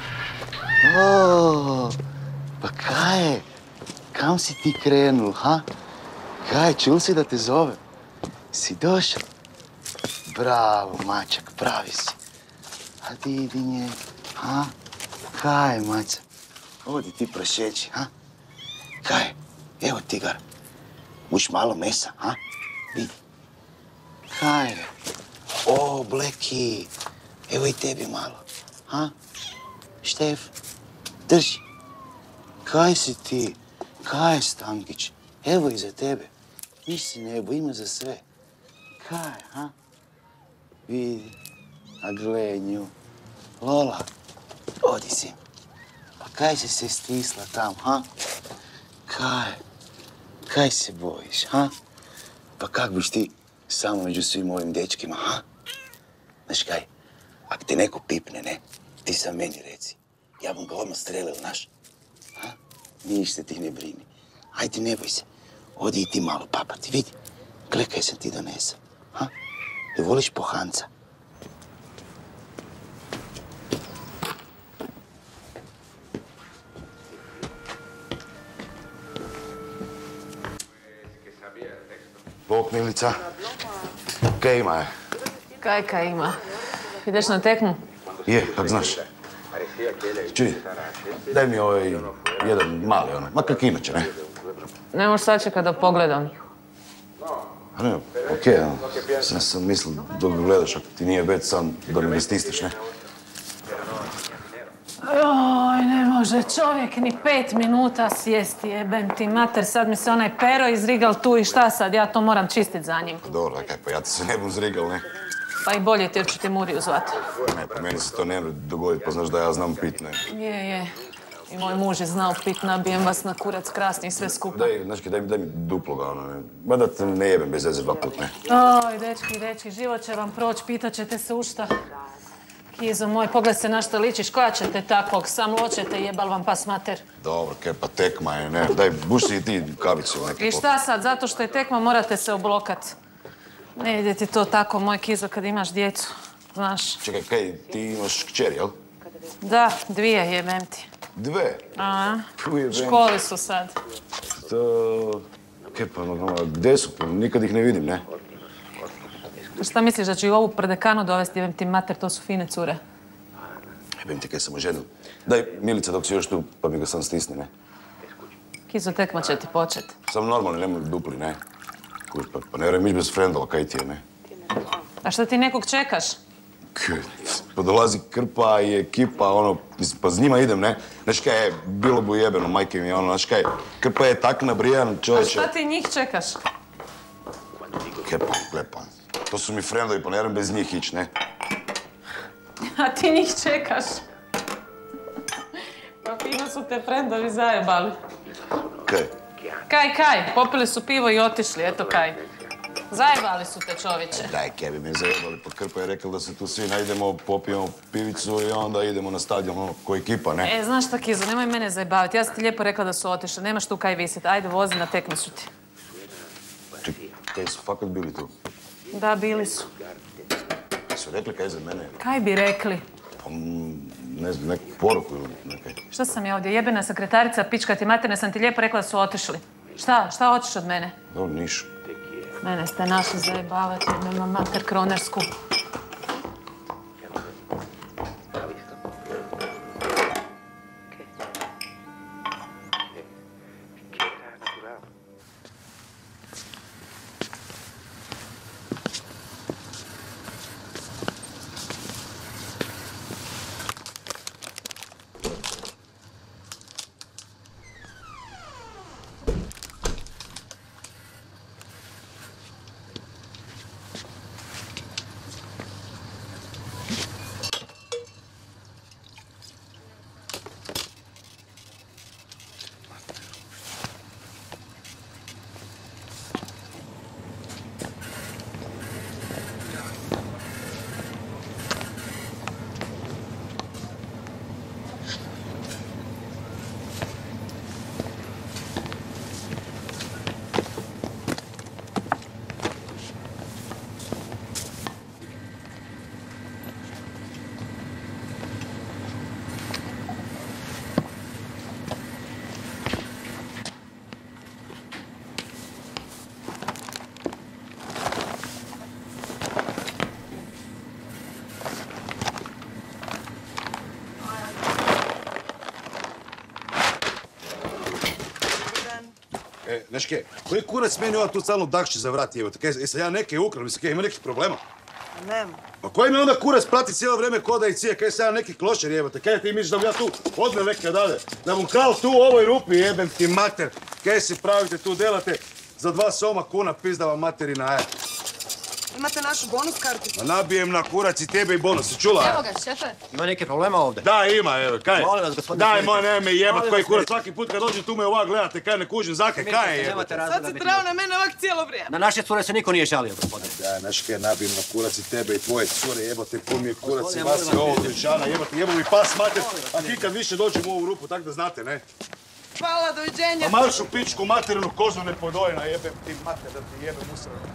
O, pa kaj je? Kam si ti krenul, ha? Kaj, čul si da te zove? Si došao? Bravo, mačak, pravi si. A ti idi nje, ha? Kaj, maca? Odi ti prošeći, ha? Kaj? Evo, Tigar. Buš malo mesa, ha? Vidi. Kaj je? O, Bleki. Evo i tebi malo. Ha? Štef, drži. Kaj si ti? Kaj je Stankić? Evo i za tebe. Nisi nebo, ima za sve. Kaj, ha? Vidi, a gle nju. Lola, odi si. Pa kaj si se stisla tam, ha? Kaj se bojiš, ha? Pa kak biš ti samo među svim ovim dečkima, ha? Znaš kaj, ak te neko pipne, ne, ti sam meni reci. Ja bom ga odmah strelil, znaš? Ha? Ništa ti ne brini. Ajde, ne boj se. Odi i ti malo papati, vidi. Gle kaj sam ti donesao, ha? Ne voliš pohanca? Bok, Milica. Kaj ima je? Kaj ima? Ideš na tekmu? Je, kak znaš. Čuj, daj mi ovaj jedan mali onaj, ma kak inače, ne? Ne možeš sačekat da pogledam. A ne, okej, sam mislil dok ga gledaš, ako ti nije već sam da mi ne stisneš, ne? Joj, ne može čovjek ni 5 minuta sjesti, jebem ti mater, sad mi se onaj Pero izrigal tu i šta sad, ja to moram čistit za njim. Dobro, kaj, pa ja ti se ne bom zrigal, ne? Pa i bolje ti jer ću ti Muriju zvat. Ne, pa meni se to ne dogoditi, pa znaš da ja znam pit, ne? Je. I moj muž je znao pit, nabijem vas na kurac krasni i sve skupa. Daj mi duploga, ono, ne? Ba da te ne jebem bez veze 2 put, ne? Oj, dečki, život će vam proći, pitat ćete se u šta. Kizo moj, pogled se na što ličiš, koja ćete takvog, sam ločete, jebal vam pas mater. Dobro, kaj pa tekma je, ne? Daj, buši i ti kavicu neke. I šta sad, zato što je tekma morate se oblokat. Ne ide ti to tako, moj Kizo, kad imaš djecu, znaš. Čekaj, kaj, ti imaš kćeri, jel? Da, 2 jebem ti. 2? A, u školi su sad. To... Kaj pa, gdje su? Nikad ih ne vidim, ne? Šta misliš da ću i ovu prdekanu dovesti, jebem ti mater, to su fine cure. Jebem ti kaj sam oženil. Daj, Milica, dok si još tu, pa mi ga sam stisni, ne? Kizo, tekma će ti počet. Sam normalni, nemoj dupli, ne? Pa ne vjerujem ići bez frendala, kaj ti je, ne? A šta ti nekog čekaš? Pa dolazi Krpa i ekipa, ono, pa s njima idem, ne? Znaš kaj, bilo bu jebeno, majke mi, ono, znaš kaj, Krpa je tak nabrijan, čovječe. A šta ti njih čekaš? Kepa, klepa. To su mi frendovi, pa ne vjerujem bez njih ići, ne? A ti njih čekaš? Pa fino su te frendovi zajebali. Kaj? Kaj, popili su pivo i otišli, eto kaj. Zajebali su te, čovječe. Daj, kaj bi me zajebali, pa Krpa je rekao da se tu svi najdemo, popijemo pivicu i onda idemo na stadion, ono, ko ekipa, ne? Znaš šta, Kizo, nemoj mene zajebavati. Ja sam ti lijepo rekla da su otišli, nemaš tu kaj visit. Ajde, vozi na tekmicu ti. Čekaj, kaj su fakat bili tu? Da, bili su. Su rekli kaj za mene? Kaj bi rekli? Pa, ne znam, neku poruku ili nekaj. Šta sam ja ovdje, jebena sekretarica, pička ti materne, sam ti lijepo rekla da su otišli. Šta hoćeš od mene? Dobro, niš. Mene ste našli zajebavati, nema mater kronersku. Znaš kaj, koji kurac meni ova tu stalno dakši za vrat, evo, kaj, jesam ja neke ukrao, mislim, kaj, ima nekih problema? Nema. Pa koji me onda kurac prati cijelo vrijeme koda i cije, kaj sam ja neki klošer jebate, kaj ti misliš da bi ja tu odne neka dalje, da bom krao tu u ovoj rupi jebem ti mater, kaj si pravite tu delate za 2 soma kuna pizdava materina, Imate našu bonus karticu? Pa nabijem na kurac i tebe i bonus, si čula? Evo ga, šefe. Ima neke problema ovdje? Da, ima, evo, kaj? Molim vas, gospodine. Daj, moj, ne me jebat koji kurac, svaki put kad dođem tu me ovak gledate, kaj ne kužim, zakaj, kaj je jebate? Sad se trao na mene ovak cijelo vrijeme. Na naše cure se niko nije žalio, gospodine. Daj, znaš kaj, nabijem na kurac i tebe i tvoje cure, jebate, pun mi je kurac i vas i ovo dječana, jebo mi pas mater, a ti kad više dođem u ovu rupu, tak da znate, ne? Hvala, doviđenja. Pa marš u pičku materinu kozu nepodojena, jebem ti mater, da ti jebem usrano.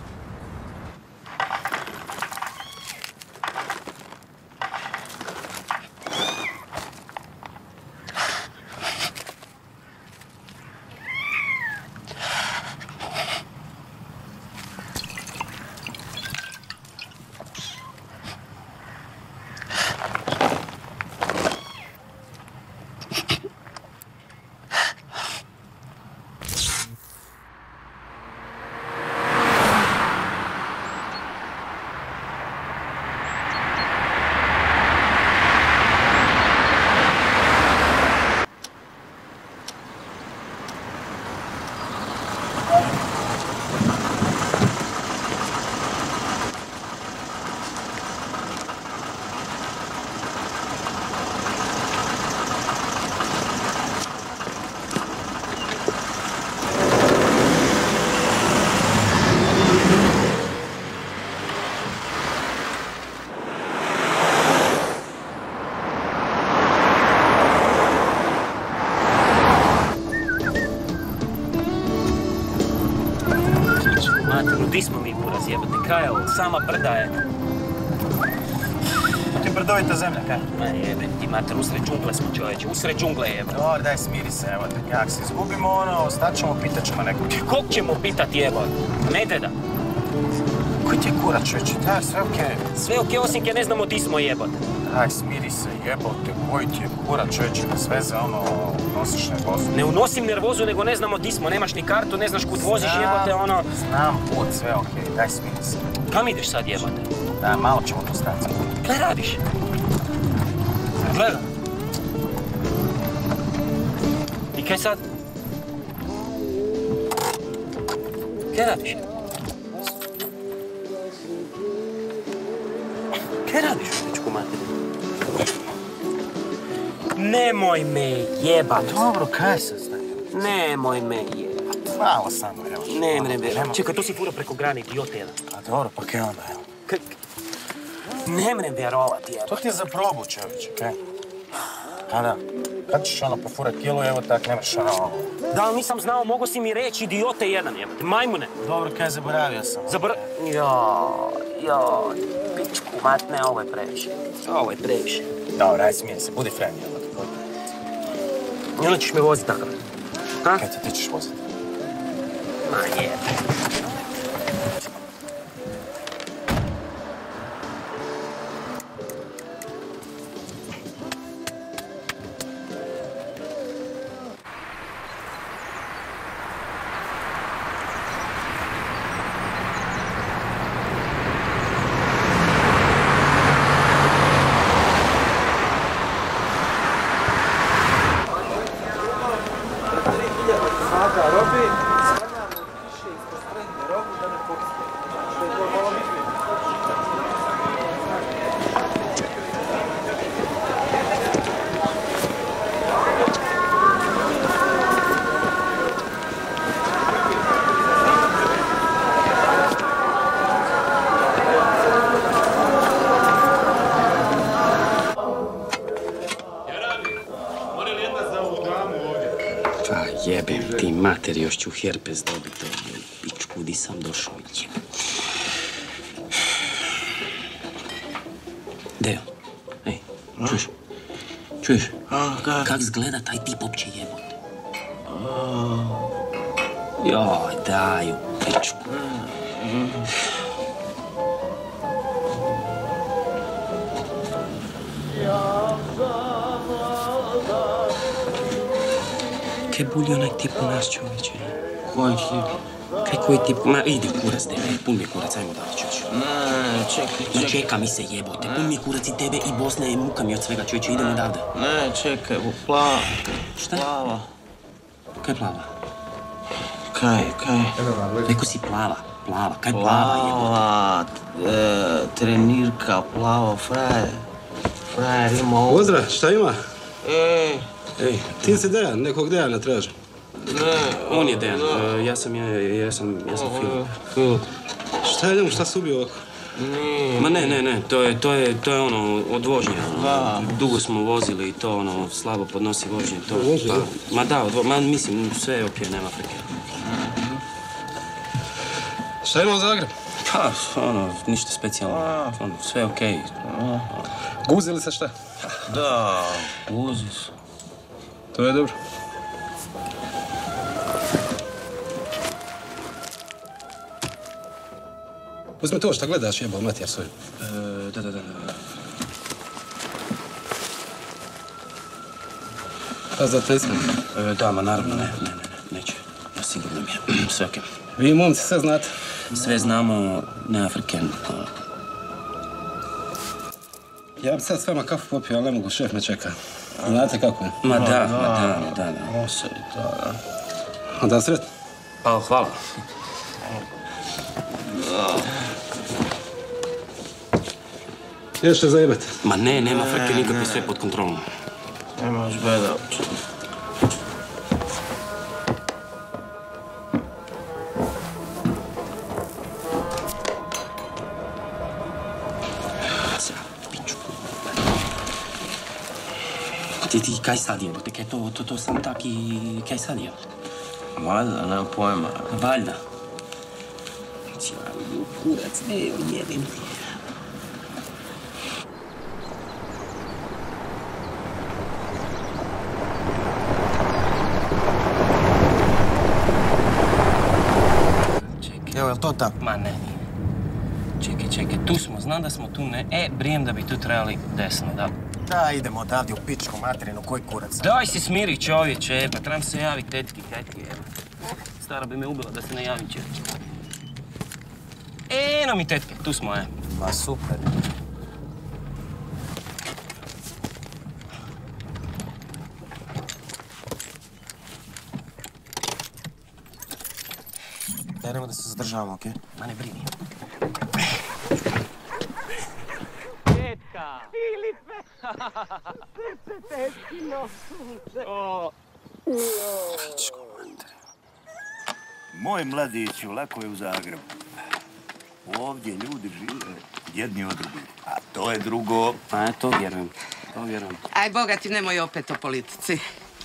Di smo mi buraz jebate, kaj je ovo? Sama brda je. Ti brdovita zemlja, kaj? Ma jebe ti mater, usred džungle smo čovječe, usred džungle jebe. Dobar, daj smiri se, evo te, kak se izgubimo ono, stat ćemo, pitat ćemo nekog. Kog ćemo pitat jeba? Medveda? Koji ti je kurac čovječe, daj, sve okej. Sve okej, osim ke ne znamo di smo jebate. Daj, smiri se, jebote, koji ti je kurac čovječe, bez veze, ono, nosiš nervozu. Ne unosim nervozu, nego ne znamo di smo, nemaš ni kartu, ne znaš kud voziš jebate, ono... Znam put, sve okej, daj, smiri se. Kam ideš sad jebate? Da, malo ćemo tu stati. Kaj radiš? Gledam. I kaj sad? Kaj radiš? Kaj radiš, dečku materinu? Nemoj me jebat. Dobro, kaj se staje? Nemoj me jebat. Malo samo, evo. Ne mre vjerovati. Čekaj, to si fura preko grane, idiote jedan. A dobro, pa kaj onda, evo? Ne mrem vjerovati, jebat. To ti je za probu, čovječe, kaj? A da, kad ćeš ono pofurat kilu, evo tak nemaš ono... Da, ali nisam znao, mogo si mi reći, idiote jedan, jebat. Majmune. Dobro, kaj, zaboravio sam. Joj, pičku, matne, ovo je previše. Ovo je previše. Dobro, aj smije se, budi friend, jebat. I onda ćeš me voziti takav. Ha? Kaj ti ćeš voziti? Ma jebe. Jebem ti mater, još ću herpes dobiti ovdje. Pičku, di sam došao, jebem. Deo, ej, čuješ? Čuješ? Kak zgleda taj tip opće jebote? Joj, daju, pičku. Kaj bulji onaj tip u nas, čovječe? Koji tip? Kaj koji ti... Ma, idi kurac tebe, pun mi je kurac, ajmo dalje, čovječe. Ne, čekaj. Ne čeka mi se jebote, pun mi je kurac i tebe i Bosna je muka mi od svega, čovječe, idemo odavde. Ne, čekaj, plava. Šta? Plava. Kaj plava? Kaj? Rekao si plava, kaj plava jebote? Plava, trenirka, plava, frajer ima ovo. Pozdrav, šta ima? Ej, ti si Dejan, nekog Dejana traži. Ne. On je Dejan, ja sam Filip. Filip. Šta je njemu, šta se ubio ovako? Ma ne, to je ono, od vožnje. Dugo smo vozili i to ono, slabo podnosi vožnje. Ma da, mislim, sve je okej, nema frike. Šta ima u Zagrebu? Pa, ono, ništa specijalno. Sve je okej. Guzili se šta? Da, guzi se. To je dobro. Uzmi to, šta gledaš, jebal, Matija svoju. Da. Pa za te iskreno? Da, ma naravno, neće. Ja sigurno mi je. Sve okej. Vi momci sve znate? Sve znamo, ne Afrikan. Ja bi sad s vama kafu popio, ali ne mogu, šef me čeka. Znate kako je? Ma da. Onda sretno. Pa, hvala. Još te zajebate? Ma ne, nema frke nikakve, sve pod kontrolom. Nemaš beda uopće. Ti kaj sad jebote, kaj to sam tak i kaj sad je? Valjda, nemam pojma. Valjda. Kurac, ne, jebim. Evo, jel to ta? Ma ne. Čekaj, tu smo, znam da smo tu ne. Brijem da bi tu trebali desno, da. Da, idemo odavdje u pičku materinu, koji kurac? Daj si smiri čovječe, pa trebam se javiti tetki, kaj ti je? Stara bi me ubila da se ne javim čovječe. Eno mi tetke, tu smo, Ma super. Dajmo da se zadržavamo, okej? Ma ne brini. Tetka! Filipe! Srce tetkino, sunce! Pičko mater. Moj mladiću, lako je u Zagrebu. Ovdje ljudi žive jedni od drugih, a to je drugo. Pa to vjerujem. Aj, Boga ti, nemoj opet o politici.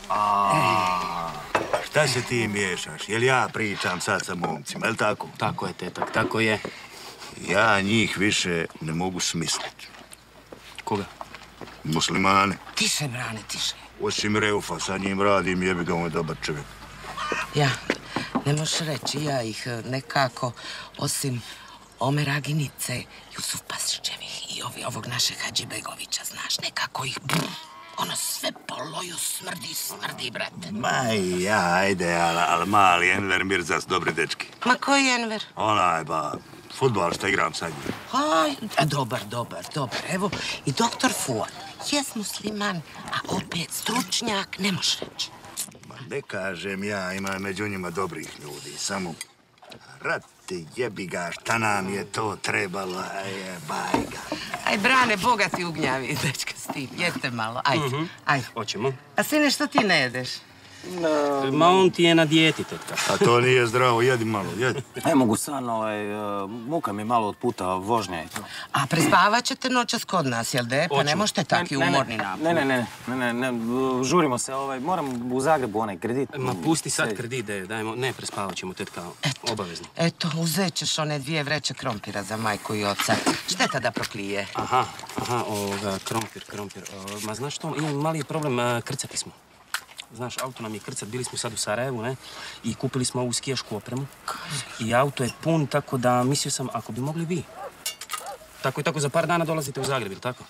Šta se ti miješaš? Jel ja pričam sad sa momcima, jel tako? Tako je, tetak, tako je. Ja njih više ne mogu smisliti. Koga? Muslimane. Tiše, Brane, tiše. Osim Reufa, sa njim radim, jebi ga, on je dobar čovjek. Ja, ne možeš reći, ja ih nekako, osim Omera Aginice, Jusuf Pasićevih i ovog našeg Hadžibegovića, znaš, nekako ih, ono sve po loju smrdi, brate. Ma i ja, ajde, ali mali Enver Mirzas, dobri dečki. Ma koji Enver? Onaj, futbol što igram sad njim. Aj, dobar. Evo, i doktor Fuad, jes musliman, a opet stručnjak, ne možeš reći. Ne kažem ja, ima među njima dobrih ljudi, samo rati jebi ga, šta nam je to trebalo, jebaj ga. Aj, Brane, Boga ti ugnjavi, dečka, s tim, jeste malo, ajde. Hoćemo. A sine, što ti ne jedeš? Ma on ti je na dijeti, tetka. A to nije zdravo, jedi malo, jedi. Ne mogu san, muka mi malo od puta vožnje. A prespavat ćete noćas kod nas, jel de? Pa ne možete takvi umorni napad. Ne, žurimo se, moram u Zagrebu onaj kredit. Ma pusti sad kredit, dajmo, ne, prespavat ćemo, tetka, obavezno. Eto, uzet ćeš one 2 vreće krompira za majku i oca. Šteta da proklije. Aha, krompir. Ma znaš što, imam mali problem, krcati smo. Znaš, auto nam je krcat, bili smo sad u Sarajevu, ne? I kupili smo ovu skijašku opremu. I auto je pun, tako da mislio sam, ako bi mogli vi. Tako za par dana dolazite u Zagreb, ili tako?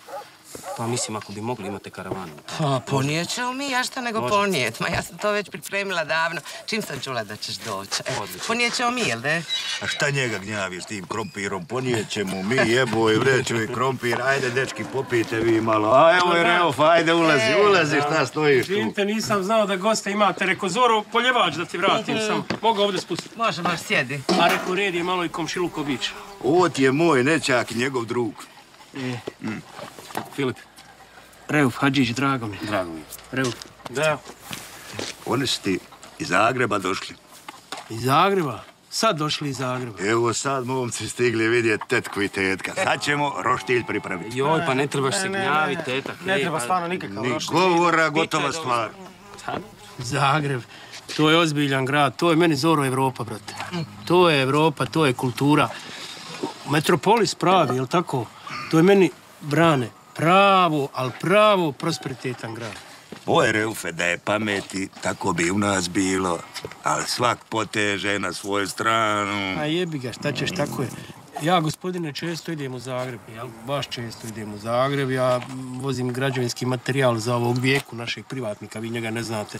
Pa mislim, ako bi mogli imate karavanu. Pa, ponijet ćemo mi, ja šta nego ponijet. Ma ja sam to već pripremila davno. Čim sam čula da ćeš doći. Ponijet ćemo mi, jel de? A šta njega gnjaviš tim krompirom? Ponijet ćemo mi, jeboj, vreću i krompir. Ajde, dečki, popijte vi malo. A evo je Reof, ajde, ulazi, šta stojiš tu? Vinte, nisam znao da goste imate. Reko, Zoro, poljevač da ti vratim sam. Mogu ovdje spustiti? Može, baš sjedi. A reko, red je malo i komšiluk obič. Ovo ti je moj nečak i njegov drug. Filip. Reuf, Hadžić, drago mi. Drago mi. Reuf. Da. Oni su ti iz Zagreba došli. Iz Zagreba? Sad došli iz Zagreba. Evo sad momci stigli vidjeti tetku i tetka. Sad ćemo roštilj pripraviti. Joj, pa ne trebaš se gnjaviti, tetak. Ne treba stvarno nikakav roštilj. Govora, gotova stvar. Zagreb, to je ozbiljan grad. To je meni Zoro Evropa, brate. To je Evropa, to je kultura. Metropolis pravi, jel tako? To je meni, Brane, pravo prosperitetan grad. Boj, Reufe, da je pameti, tako bi u nas bilo. Ali svak poteže na svoju stranu. A jebi ga, šta ćeš, tako je. Ja, gospodine, često idem u Zagreb, jel? Baš često idem u Zagreb. Ja vozim građevinski materijal za ovog vijeku našeg privatnika, vi njega ne znate.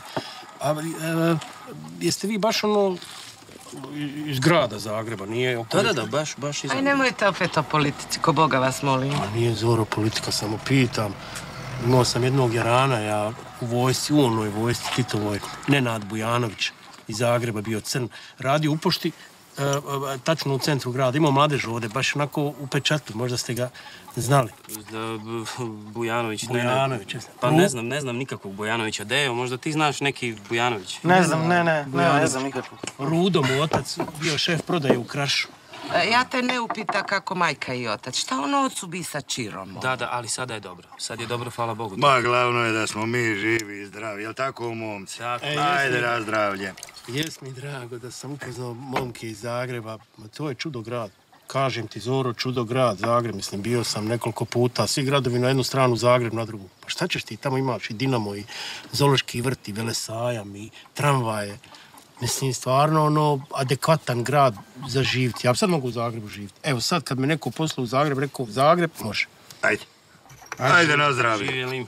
Jeste vi baš iz grada Zagreba, nije... Da, baš iz... Aj, nemojte opet o politici, ko Boga vas molim. A nije Zoro politika, samo pitam. Imao sam jednog jarana, ja u onoj vojsci Titovoj, Nenad Bujanović iz Zagreba, bio crn, radio u pošti, tačno u centru grada. Imao mladež ovdje, baš onako upečatljiv, možda ste ga znali. Bujanović, Pa ne znam nikakvog Bujanovića. Deo, možda ti znaš neki Bujanović? Ne znam nikakvog. Rudo mu otac, bio šef prodaje u Krašu. Ja te ne upita kako majka i otac. Šta ono ocu bi sa Čirom? Da, ali sada je dobro. Sad je dobro, hvala Bogu. Ma, glavno je da smo mi živi i zdravi. Jel' tako, momci? Ajde, razdravlje. Jes mi drago da sam upoznao momke iz Zagreba. To je čudo grad. Kažem ti, Zoro, čudo grad, Zagreb. Mislim, bio sam nekoliko puta. Svi gradovi na jednu stranu, Zagreb na drugu. Pa šta ćeš ti? Tamo imaš i Dinamo, i Zoološki vrt, i Velesajam, i tramvaje. Mislim, stvarno, adekvatan grad za živjeti. Ja sad mogu u Zagrebu živjeti. Evo sad, kad me neko poslao u Zagreb, rekao, Zagreb, može. Ajde, na zdravlje. Živjelim.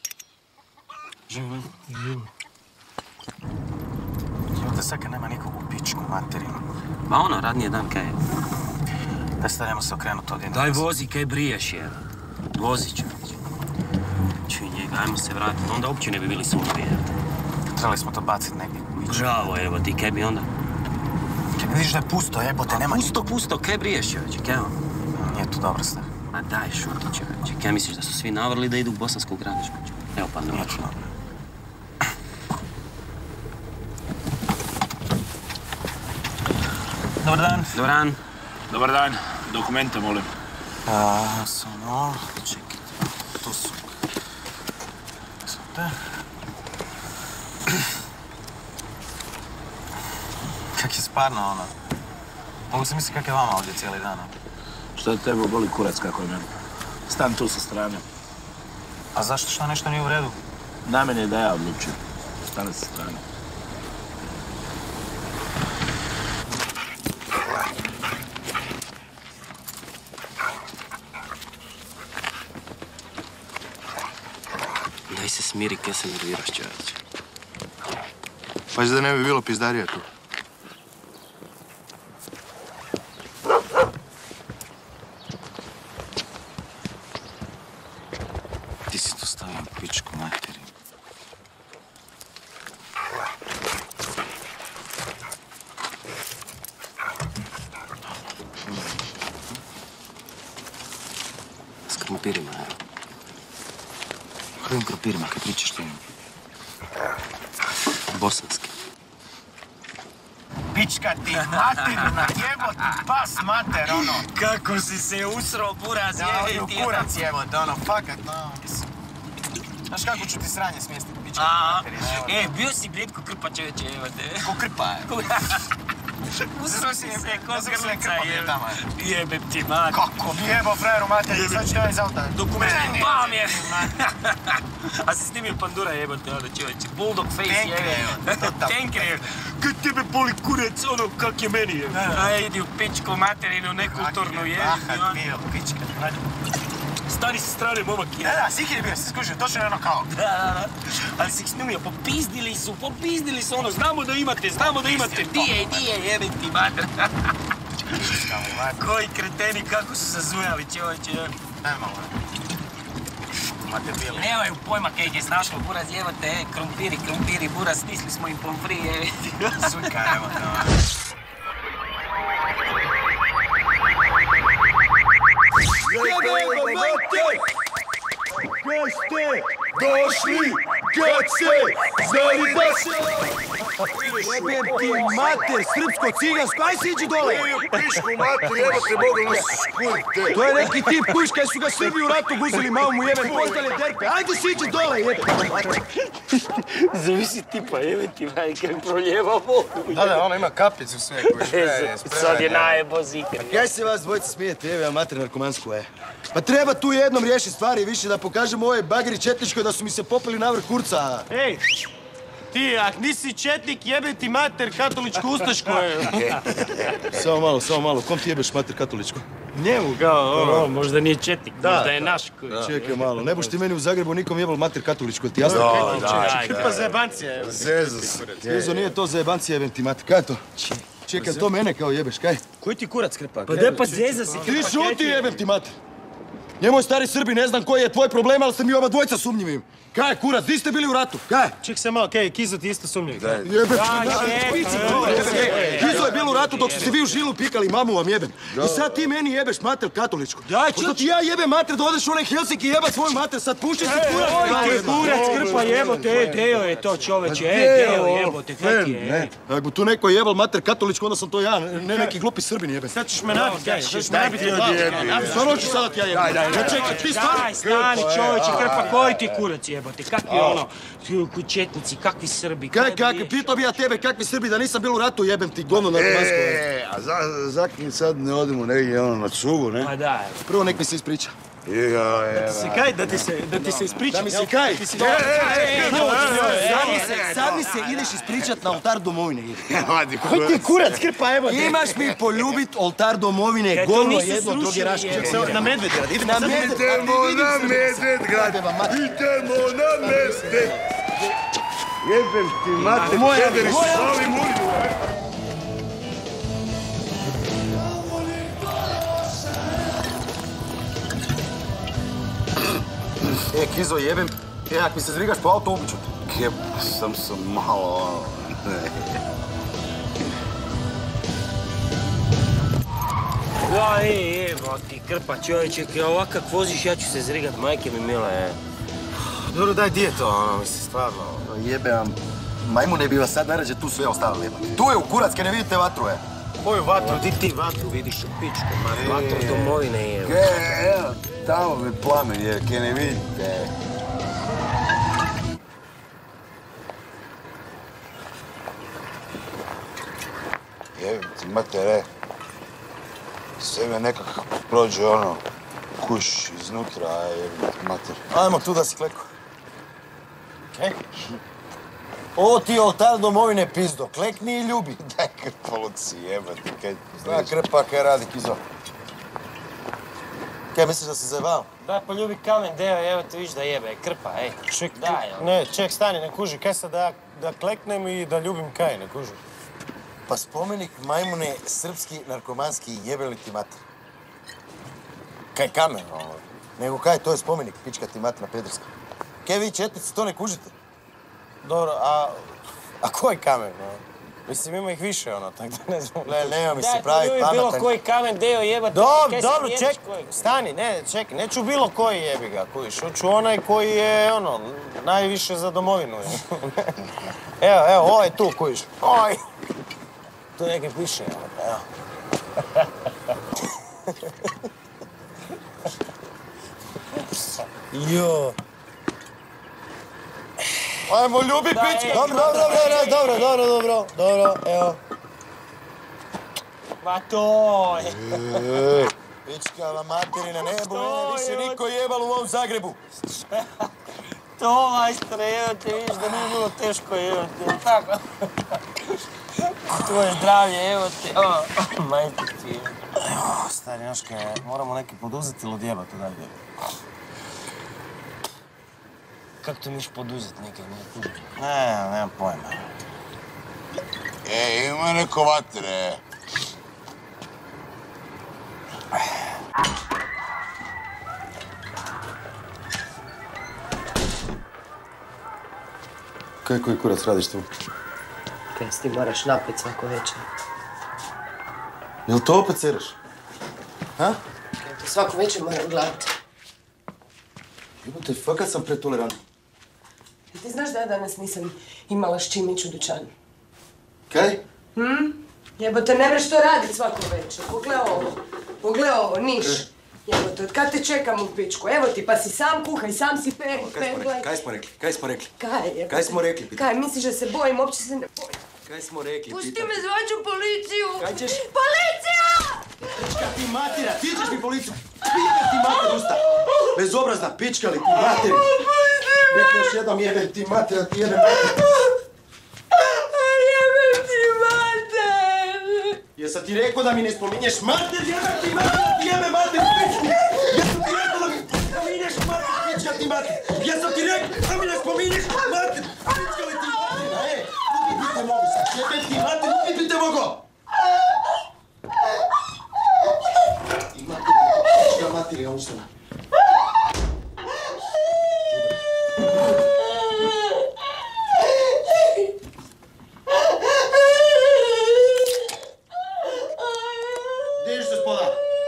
Ovdje sad kad nema nikog u pičku materinu. Ma radnije dan kaj je. Predstavljamo se okrenuti ovdje. Daj vozi, kaj briješ, je. Vozi ću. Čuj njega, ajmo se vratiti. Onda uopće ne bi bili surovi. Trebali smo to baciti negdje. Bravo, evo ti, kaj bi onda? Čekaj, vidiš da je pusto, jebote, nema... Pusto, kaj briješ, čovječe, kaj on? Nije to dobro stav. Ma daj, šuti, čovječe. Kaj misliš da su svi navrli da idu u Bosansku gradišku? Evo pa ne moću. Dobar dan. Dobar dan. Dobar dan. Dokumente, molim. Samo, čekajte. Tu su. Super. Kak je sparno, Mogu se misliti kak je vama ovdje cijeli dan, Što je tebe boli kurac kako je meni? Stan tu sa strane. A zašto? Šta nešto nije u redu? Na meni je da ja odlučim. Stane sa strane. Daj se smiri, kaj se nerviraš, čovječe. Pazi da ne bi bilo pizdarija tu. Ti si tu stavio pičku materi. S krompirima, evo. Kojim krompirima, kaj pričaš ti? Bosanski. Pička ti materina, jebote, pas mater, Kako si se usro, buraz, jebiti. Da, kurac, jebote, fakat, Znaš kako ću ti sranje smjestiti, pička ti materina, bio si britko krpa, čovječe, jebote. Ko krpa, Usro si se, ko grlica, jebem ti, man. Kako bi jebo, frajeru, materi, sad ću te ovaj iz auta. Dokument, pam je. A si snimio pandura, jebote, čovječe. Bulldog face, jebote. Tenkre, kad tebe boli kurec, kak je meni, jebote. A idi u pičku materinu, nekulturnu, jebote. Aha, bio, pička. Stari sa strane momak je. Da, Sikir je bio, se skužio, točno je ono kao. Da. Ali si ih snimio, popizdili su ono, znamo da imate. Di je, jebe ti, mater. Koji kreteni, kako su zazujali, čovječe. Nemamo. Nemaju pojma kaj ih je snašlo, buraz, jebate, krompiri, buraz, stisli smo im pomfrije. Sujka, evo te. Kad ste došli, kad se znali da se... Jebem ti mater, srpsko-cigansko, aj siđi dole! Pišku mater, evo te mogu nas kurite. To je neki tip kuš, kaj su ga Srbi u ratu guzili mamu, jebem, postale derpe. Ajde siđi dole, jebem! Zavisi tipa, jebe ti, majke, proljeva vodu. Da, ona ima kapicu sve koju je Sad je najebo zikr. Pa kaj se vas dvojice smijete, jebe, mater narkomansku, Pa treba tu jednom riješiti stvari više, da pokažemo ovoj bageri četničkoj da su mi se popeli na vrh kurca. Ej, ti, ak nisi četnik, jebe ti mater katoličku ustašku. Samo malo, kom ti jebeš mater katoličku? Njemu, kao, možda nije četnik, možda je naš koji. Čekaj malo, ne boš ti meni u Zagrebu nikom jebal mater katoličku, ti jasno? Krpa zajebancija. Zezu se. Zezu nije to zajebancija, jebem ti mater, kaj je to? Čekaj, to mene kao jebeš, kaj? Koji ti kurac, Krpa? Pa da pa zeza si, Ti šuti, jebem ti mater! Njemoj stari Srbi, ne znam koji je tvoj problem, ali ste mi oba dvojca sumnjivim. Kaj je kurac, di ste bili u ratu? Kaj? Ček se malo, kaj, Kizo ti isto sumnjiv. Jebem ti, Kizo je bilo u ratu dok ste vi u žilu pikali, mamu vam jebem. I sad ti meni jebeš mater katoličku. Pošto ti ja jebem mater da odeš u onaj Helsinki jebat svoju mater, sad puši se kurac. Kurac, Krpa, jebote, Deo je to čoveče, Deo jebote, kaj ti je? Ako bu tu neko jebal mater katoličku, onda sam to ja, ne neki glupi Srbin jebem. Sad ćeš me nabiti, kaj, ćeš me nabiti od jebim. Stvarno ću sada ti ja jebem. Čekaj, ti stvarno. Stani čoveče, Krpa, koji ti kurac jebote, kakvi ono, četnici, kakvi Srbi. Kakvi, pitao bi ja tebe kakvi Srbi, da nisam bil u ratu, jebem ti govno narkomansko. A zakim sad ne odemo negdje ono na cugu, ne? Pa da. Prvo nek mi se ispriča. Da ti se ispriča. Da mi se kaj? Sad mi se ideš ispričat na oltar domovine. Koji ti kurac, Krpa, evo te. Imaš mi poljubit oltar domovine, govno jedno, drugi raške. Na Medvedgrad, idemo na Medvedgrad. Idemo na Medvedgrad. Jebem ti mater, čederi, šali mulju. Kizo, jebem. Ak mi se zrigaš po auto, ubiću te. Jeb, sam malo... Evo ti, Krpa, čovječe, ovakak voziš, ja ću se zrigat, majke mi mila, Dobro, daj, di je to, ono, mislim, stvarno. Jebe vam, majmune bi vas sad najrađe tu sve ostavili, jebati. Tu je u kurac, kaj ne vidite vatru, Koju vatru? Di ti vatru vidiš u pičku, vatru domovine, Evo, tamo mi plamen je, kaj ne vidite. Jebim ti matere, sve me nekak prođe ono, kuš iznutra, jebim ti mater. Ajmo tu da si kleko. Ovo ti je oltar domovine, pizdo. Klekni i ljubi. Daj krpoluci, jebati, kaj... Zna Krpa, kaj radi, Kizo. Kaj misliš da si zajebao? Daj poljubi kamen, Deo, evo te viš da jebe, Krpa, ej. Ček, stani, ne kuži, kaj sad da kleknem i da ljubim kaj, ne kuži. Pa spomenik majmune, srpski, narkomanski, jebeli ti mater. Kaj kamen, ovo? Nego kaj, to je spomenik, pička ti mater na Pederska. Kaj vi četnici, to ne kužite? Dobro, a koji kamen, Mislim, ima ih više, tako da ne znam. Nema mi se praviti pametan. Bilo koji kamen, Deo, jebati. Dobro, stani, čekaj, neću bilo koji jebi ga, kujiš. Hoću onaj koji je, najviše za domovinu. Evo, ovaj tu, kujiš. Oj! Tu neke piše, evo. Jo. Ajmo, ljubi pička! Dobro, evo. Ma to je. Pička, materina, ne jebo mene više niko jebal u ovom Zagrebu. To, majstore, evo te, vidiš da nije bilo teško, evo te, tako. Tvoje zdravlje, evo te, majke ti. Stari, Joške, moramo neki poduzeti ili odjebati dalje. Kako to miš poduzet nekaj, ne? Nemam pojma. Ima neko vatre. Kaj koji kurac radiš tu? Kaj ti moraš napit svako večer? Jel to opet sereš? Ha? Kaj ti svako večer moram gledati? Jebote, fakat sam pretoleran. Ti znaš da ja danas nisam imala s čim ići u dućan? Kaj? Jebote, ne vreš to radit svako večer. Pogle ovo, niš. Jebote, od kad te čekam u pičku? Evo ti, pa si sam kuhaj, sam si pegla. Kaj smo rekli? Kaj smo rekli? Kaj, jebote? Kaj smo rekli, pitam? Kaj, misliš da se bojim? Uopće se ne bojim. Kaj smo rekli, pitam? Pusti me, zvaću policiju! Kaj ćeš? Policija! Pička ti matera, ti ćeš mi policiju! Jebem ti mater, usta! Bezobrazna pička li ti materi! Rekli još jednom jebem ti matera, ti jebem mater! Jebem ti mater! Jesam ti rekao da mi ne spominješ mater, jebem ti mater, ti jebem mater, pičku! Jesam ti rekao da mi ne spominješ mater, pička ti mater! Jesam ti rekao da mi ne spominješ mater, pička li ti mater! Ubiti te mogu sad, jebem ti mater, ubiti te mogu! I mater, pička mater je ustana. Diži se spoda.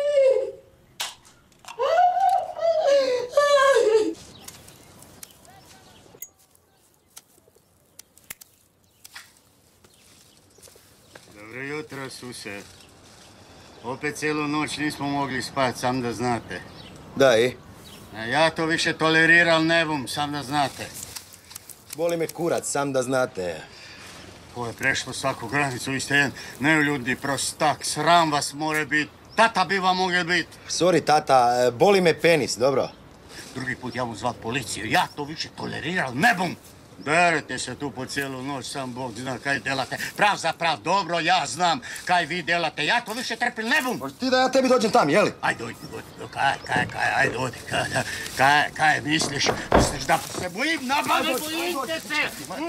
Dobro jutro, suse. Opet cijelu noć nismo mogli spati, sam da znate. Da, i? Ja to više toleriral ne bom, sam da znate. Boli me kurac, sam da znate. Ovo je prešlo svaku granicu, vi ste jedan neuljudni prostak, sram vas more biti. Tata bi vam mogel biti. Sorry, tata, boli me penis, dobro? Drugi put ja mu zvat policiju, ja to više toleriral ne bom. Berete se tu po cijelu noć, sam Bog zna kaj delate. Prav za prav, dobro, ja znam kaj vi delate. Ja to više trpil ne bom. Ti da ja tebi dođem tam, jeli? Aj, dojdi, aj, dojdi. Kaj misliš? Misliš da se bojim? Naba, ne bojite se!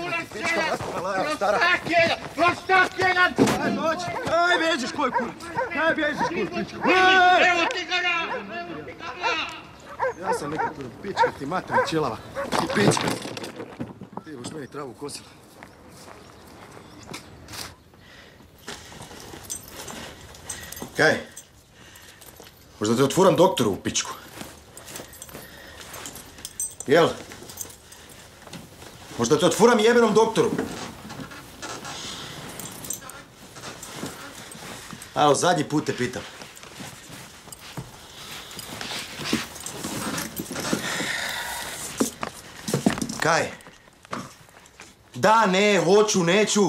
Prostak jedan! Aj, dođi! Aj, bježiš koji kurac! Kaj bježiš koji pičku? Evo ti ga! Ja sam nekako pička ti mater čelava. Ti pička. Ti boš meni travu kosila. Kaj? Možda te otfuram doktoru u pičku. Jel? Možda te otfuram jebenom doktoru. Alo, zadnji put te pitam. Kaj? Da, ne, hoću, neću.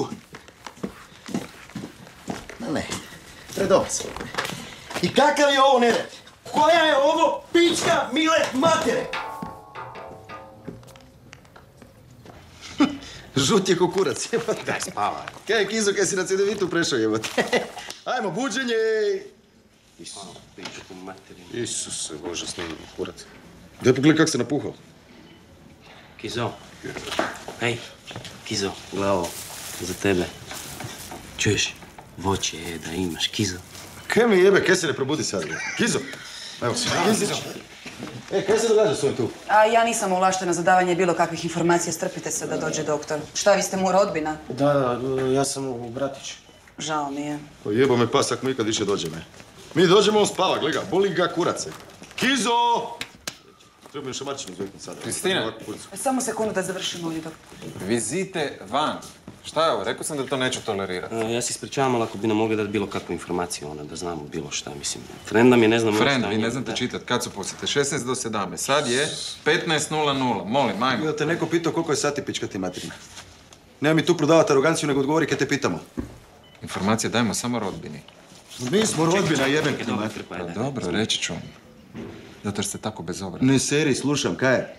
Ne, predobar sam. I kakav je ovo nered? Koja je ovo pička mile matere? Žut je kukurac, jebate. Daj, spavaj. Kaj, Kizo, kaj si na cedevitu prešao, jebate? Ajmo, buđenje! Isuse, Bože, snimno, kurac. Daj pogledaj kak se napuhao. Kizo, hej, Kizo, gle ovo, za tebe. Čuješ, voće je da imaš, Kizo. Kaj me jebe, kaj se ne probudi sad? Kizo, evo si. Kizo. Kaj se događa s ovim tu? A ja nisam ovlaštena za davanje bilo kakvih informacija, strpite se da dođe doktor. Šta, vi ste mu rodbina? Da, ja sam u bratić. Žao mi je. Pa jebo me pas, ako mi ikad više dođe, ne. Mi dođemo, on spava, gleda, boli ga kurace. Kizo! Treba mi šamarčinu izveknuti sada. Kristina! Samo sekundu da završimo ovdje doktor. Vizite van. Šta je ovo? Rekao sam da to neću tolerirati. Ja se ispričavam, ali ako bi nam mogli dati bilo kakvu informaciju, da znamo bilo šta, mislim. Frenda mi ne znamo... Friend, vi ne znate čitat. Kad su posjete? 16 do 17. Sad je 15:00. Molim, ajmo. Da te neko pitao koliko je sati pička ti materina. Nema mi tu prodavati aroganciju, nego odgovori kad te pitamo. Informacije dajmo samo rodbini. Mi smo rodbina, jebem ti mater. Dobro, reći ću vam. Zato jer ste tako bezobrazni. Ne seri, slušam, kaj je?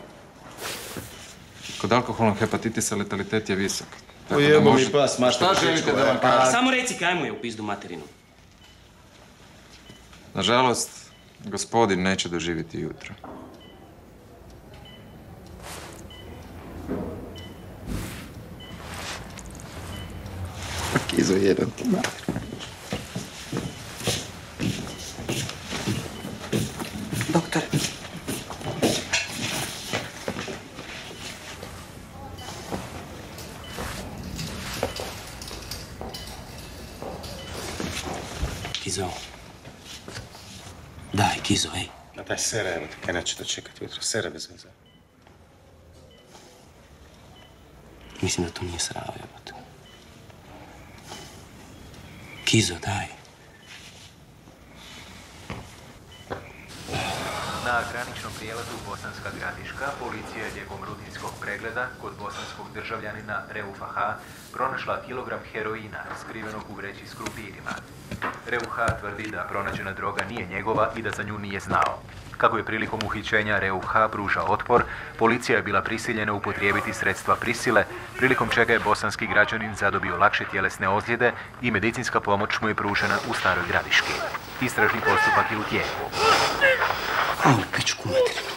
Kod alkoholnog hepatitisa letalitet je visok. O jebo mi pas, mašta. Šta želite da vam kažem? Samo reci kaj mu je u pizdu materinu. Nažalost, gospodin neće doživjeti jutro. Kizo, jebem ti mater. Doktor. Kizo. Daj, Kizo, ej. Ma daj, sere, evo te, kaj neće to čekati jutro. Sere bez veze. Mislim da to nije srao, jebote. Kizo, daj. Na graničnom prijelazu Bosanska Gradiška policija je tijekom rutinskog pregleda kod bosanskog državljanina Reufa H. pronašla kilogram heroina skrivenog u vreći s krumpirima. Reuf H. tvrdi da pronađena droga nije njegova i da za nju nije znao. Kako je prilikom uhićenja Reuf H. pružao otpor, policija je bila prisiljena upotrijebiti sredstva prisile, prilikom čega je bosanski građanin zadobio lakše tjelesne ozljede i medicinska pomoć mu je pružena u Staroj Gradiški. Istražni postupak je u tijeku. Au, pičku materinu.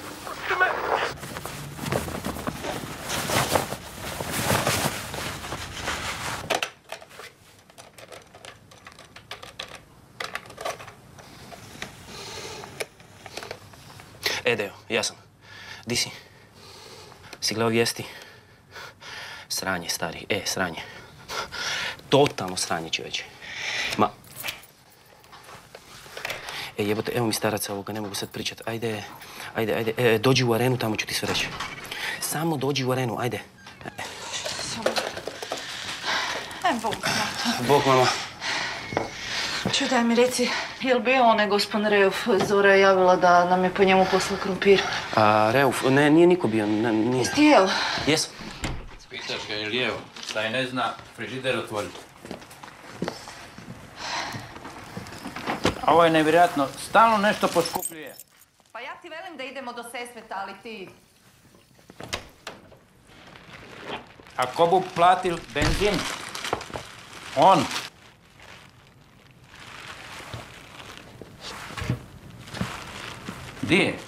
Deo, ja sam. Di si? Si gledao vijesti? Sranje, stari. Sranje. Totalno sranje, čoveče. Ma... Jebote, evo mi staraca ovoga, ne mogu sad pričat. Ajde. Dođi u arenu, tamo ću ti sve reći. Samo dođi u arenu, ajde. Bog. Bog, mama. Daj mi reci, jel bio onaj gospodin Reuf? Zora je javila da nam je po njemu poslao krumpir. Reuf? Ne, nije niko bio, nije. Jesi ti jel? Jesam. Pitaš ga, je lijevo? Taj ne zna frižider otvoriti. Ovo je nevjerojatno, stalno nešto poskupljuje. Pa ja ti velim da idemo do Sesveta, ali ti... A ko bu platil benzin? On. Di je?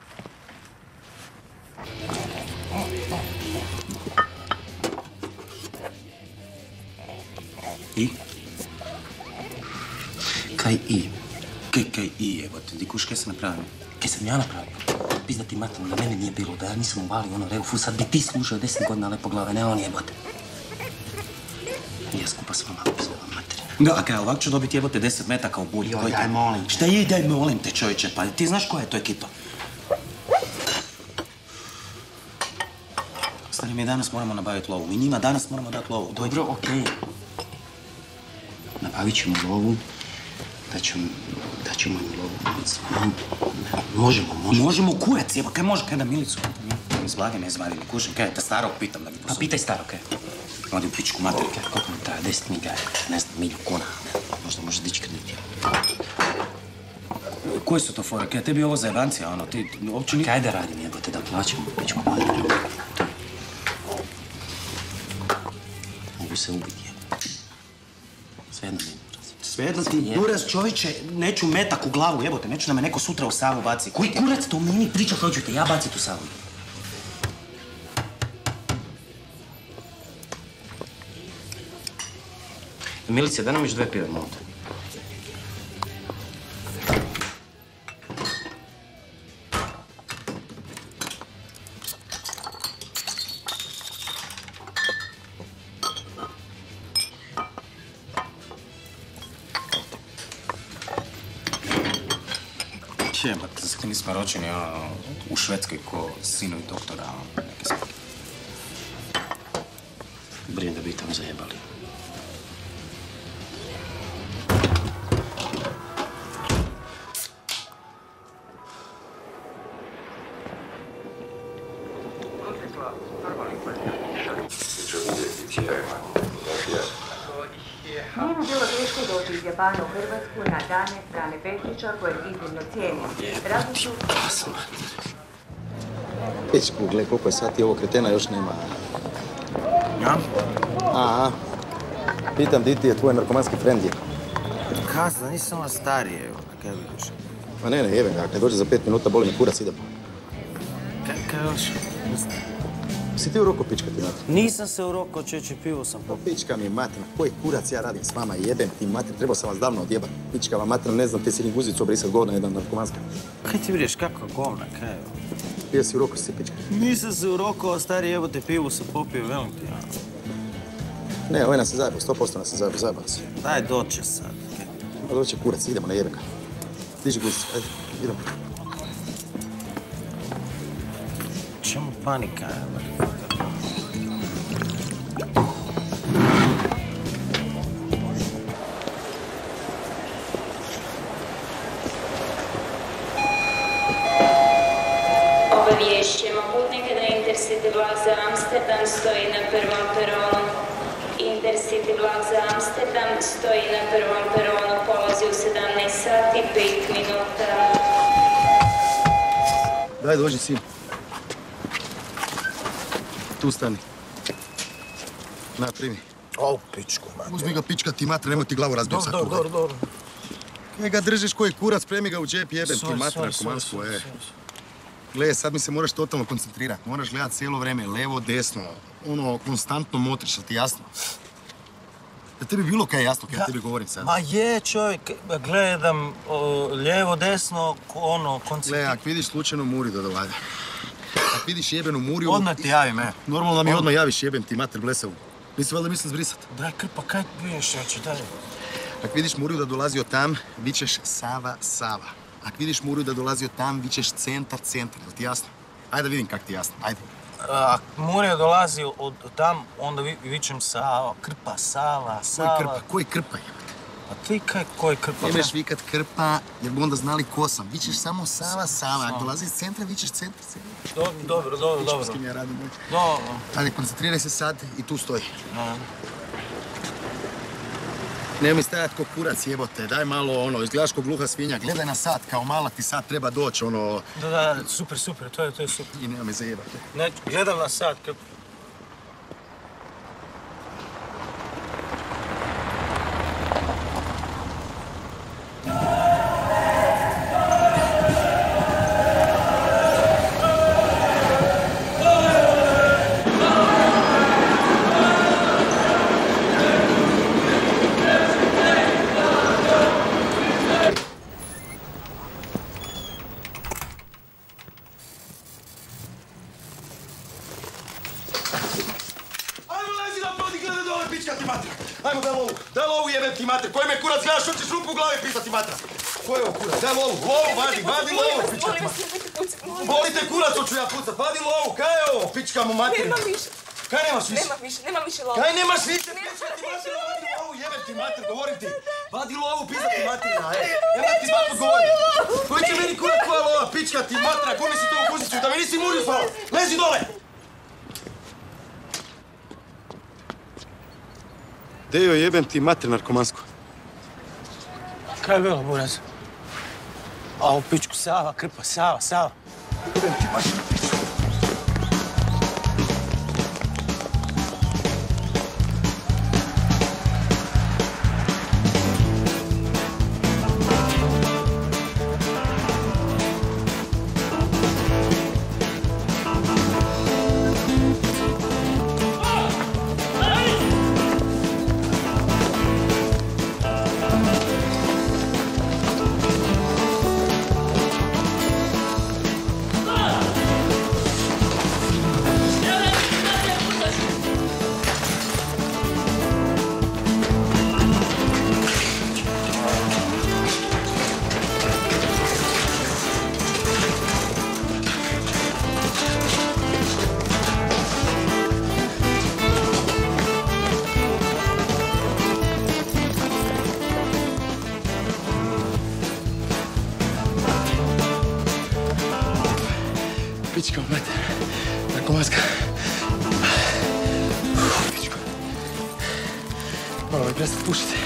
I? Kaj i? Kaj i, jebote, di kuš, kaj sam napravio? Kaj sam ja napravio? Pizda ti matem, da mene nije bilo, da ja nisam uvalio ono Reufu, sad bi ti služio 10 godina lepo glave, ne on, jebote. Ja skupa s vama upizdala materina. Da, a kaj, ovak ću dobiti, jebote, 10 metaka u bulji. Joj, daj molim. Šta je, daj molim te, čovječe, pa ti znaš koja je to ekipa? Stari, mi danas moramo nabaviti lovu. Mi njima danas moramo dati lovu. Dobro, okej. Nabavit ćemo lovu, daćemo im lovu. Možemo kurac, jeba, kaj može, kaj da milicu? Izblagaj me izvadi, ne kužim, kaj, te starog pitam da mi poslušam. Pa pitaj starog, kaj. Odi u pičku materiju, kaj, koliko mi traje, 10 mi gaje, ne znam, 1.000 kuna, možda može dići kredit. Koje su to fore, kaj, tebi je ovo zajebancija, ono, ti uopće Kaj da radim, jebote, da plaćam u pičku materiju? Mogu se ubiti, jebote. Svejedno mi. Svejedno ti, buraz čovječe, neću metak u glavu, jebote, neću da me neko sutra u Savu baci. Koji kurac to meni priča, hoću te ja bacit u Savu. Milice, da nam još 2 pive, molim te. Jebate, zar mi smo ročeni u Švedskoj ko sinovi doktora, neke smake. Brinem da bi tamo zajebali. Nije mu bilo teško doći iz Japana u Hrvatsku na dane Frane Petrića, kojeg iznimno cijenim. Različu... Pičku, gle, koliko je sati, ovo kretena još nema. Ja? Aha. Pitam, di ti je tvoj narkomanski frend je? Kasno, nisam ono starije, evo, kaj vidiš? Ma ne, jebem ga, kad dođe za 5 minuta, boli mi kurac, idemo. Kaj još? Si ti u roko pička ti mater? Nisam se urokao, čeče, pivo sam popio. Pička mi mater, na koji kurac ja radim s vama, jebem ti mater, trebao sam vas davno odjebat. Pička vam mater, ne znam, ti si ni guzicu obrisat govna jedan narkomanska. Kaj ti vidiš, kakva govna, kaj je? Pio si u roko, si pička. Nisam se urokao, stari, jebote, pivo sam popio, velim ti, ja. Ne, ovaj nas se zajebao, 100% nas se zajebao si. Daj, doće sad. Pa doće kurac, idemo na jebeka. Diži guzicu, ajde, idemo. Čemu panika, jebote? Obavješćujemo putnike da Intercity vlak za Amsterdam stoji na prvom peronu. Intercity vlak za Amsterdam stoji na prvom peronu, polazi u 17 sati 5 minuta. Daj, dođi, sin. Tu stani. Na, primi. Au, pičku, mater. Uzmi ga, pička ti mater, nemoj ti glavu razbiti sad. Dobro. Kaj ga držiš koji kurac, spremi ga u džep, jebem ti mater, narkomansko, Gle, sad mi se moraš totalno koncentrirati. Moraš gledat cijelo vreme, levo, desno. Ono, konstantno motriš, ti jasno? Da tebi bilo kaj jasno, kaj ja tebi govorim sad? Ma je, čovjek, gledam lijevo, desno, ono, koncentrirati. Gle, ak vidiš slučajno Muri da dovade. Ak vidiš jebenu Muriju... Odmah ti javim, Normalno da mi odmah javiš, jebem ti mater blesavu. Nisi valjda mislim zbrisat? Daj, krpa, kaj biješ, reći, daj. Ak vidiš Muriju da dolazi od tam, vičeš Sava, Sava. Ak vidiš Muriju da dolazi od tam, vičeš centar, centar. Je li ti jasno? Ajde da vidim kak ti jasno, ajde. Ak Murija dolazi od tam, onda vičem Sava, krpa, Sava, Sava. Koji krpa jebate? A ti koji krpa? Nemeš vikat krpa, jer bi onda znali ko sam. Vičeš samo Sava, Sava. Ak dolazi iz centra, vičeš centar, centar. Dobro. S kim ja radim? Dobro. Ajde, koncentriraj se sad i tu stoji. Nemoj mi stajat ko kurac, jebote. Daj malo, izgledaš ko gluha svinja. Gledaj na sat, kao mala ti sat treba doći, Da, super, to je super. I nema me zajebati. Ne, gledam na sat. Ajmo, daj lovu jebem ti mater. Koji me kurac gledaš, hoćeš rupu u glavi pisati matra. Ko je ovo kurac? Daj lovu, vadi lovu, pička ti mater. Boli te kurac, hoću ja pucat, vadi lovu, kaj je ovo, pička mu mater. Nema više. Kaj nemaš više? Nema više lovu. Kaj nemaš više, pička ti mater, vadi lovu, jebem ti mater, govorim ti. Vadi lovu, pisati materina, jebem ti mater, govorim. Koji će meni kurac koja lova, pička ti mater, gurni si to u guzicu, da mi nisi Muriju zvao, lezi dole. Dejo, jebem ti mater narkomansko. Kaj je bilo, buraz? A u pičku Sava, krpa, Sava. Jebem ti mater. Pička, mater. Narkomanska. Pička. Malo mi prestati pušiti.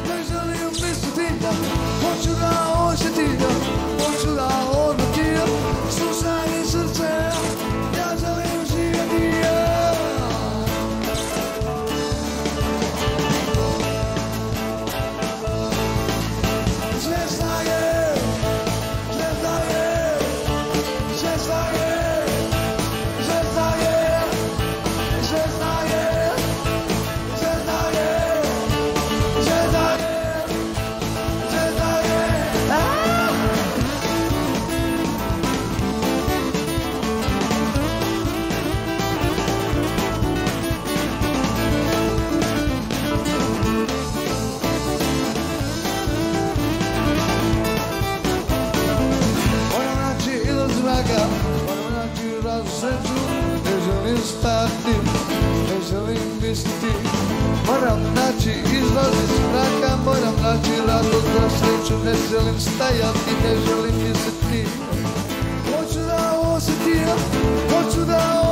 Hoću da osjetim, hoću da odnotim želim stati, ne želim visiti. Moram naći izlaz iz mraka, moram naći razlog za sreću. Ne želim stajati, ne želim misliti. Hoću da osjetim, hoću da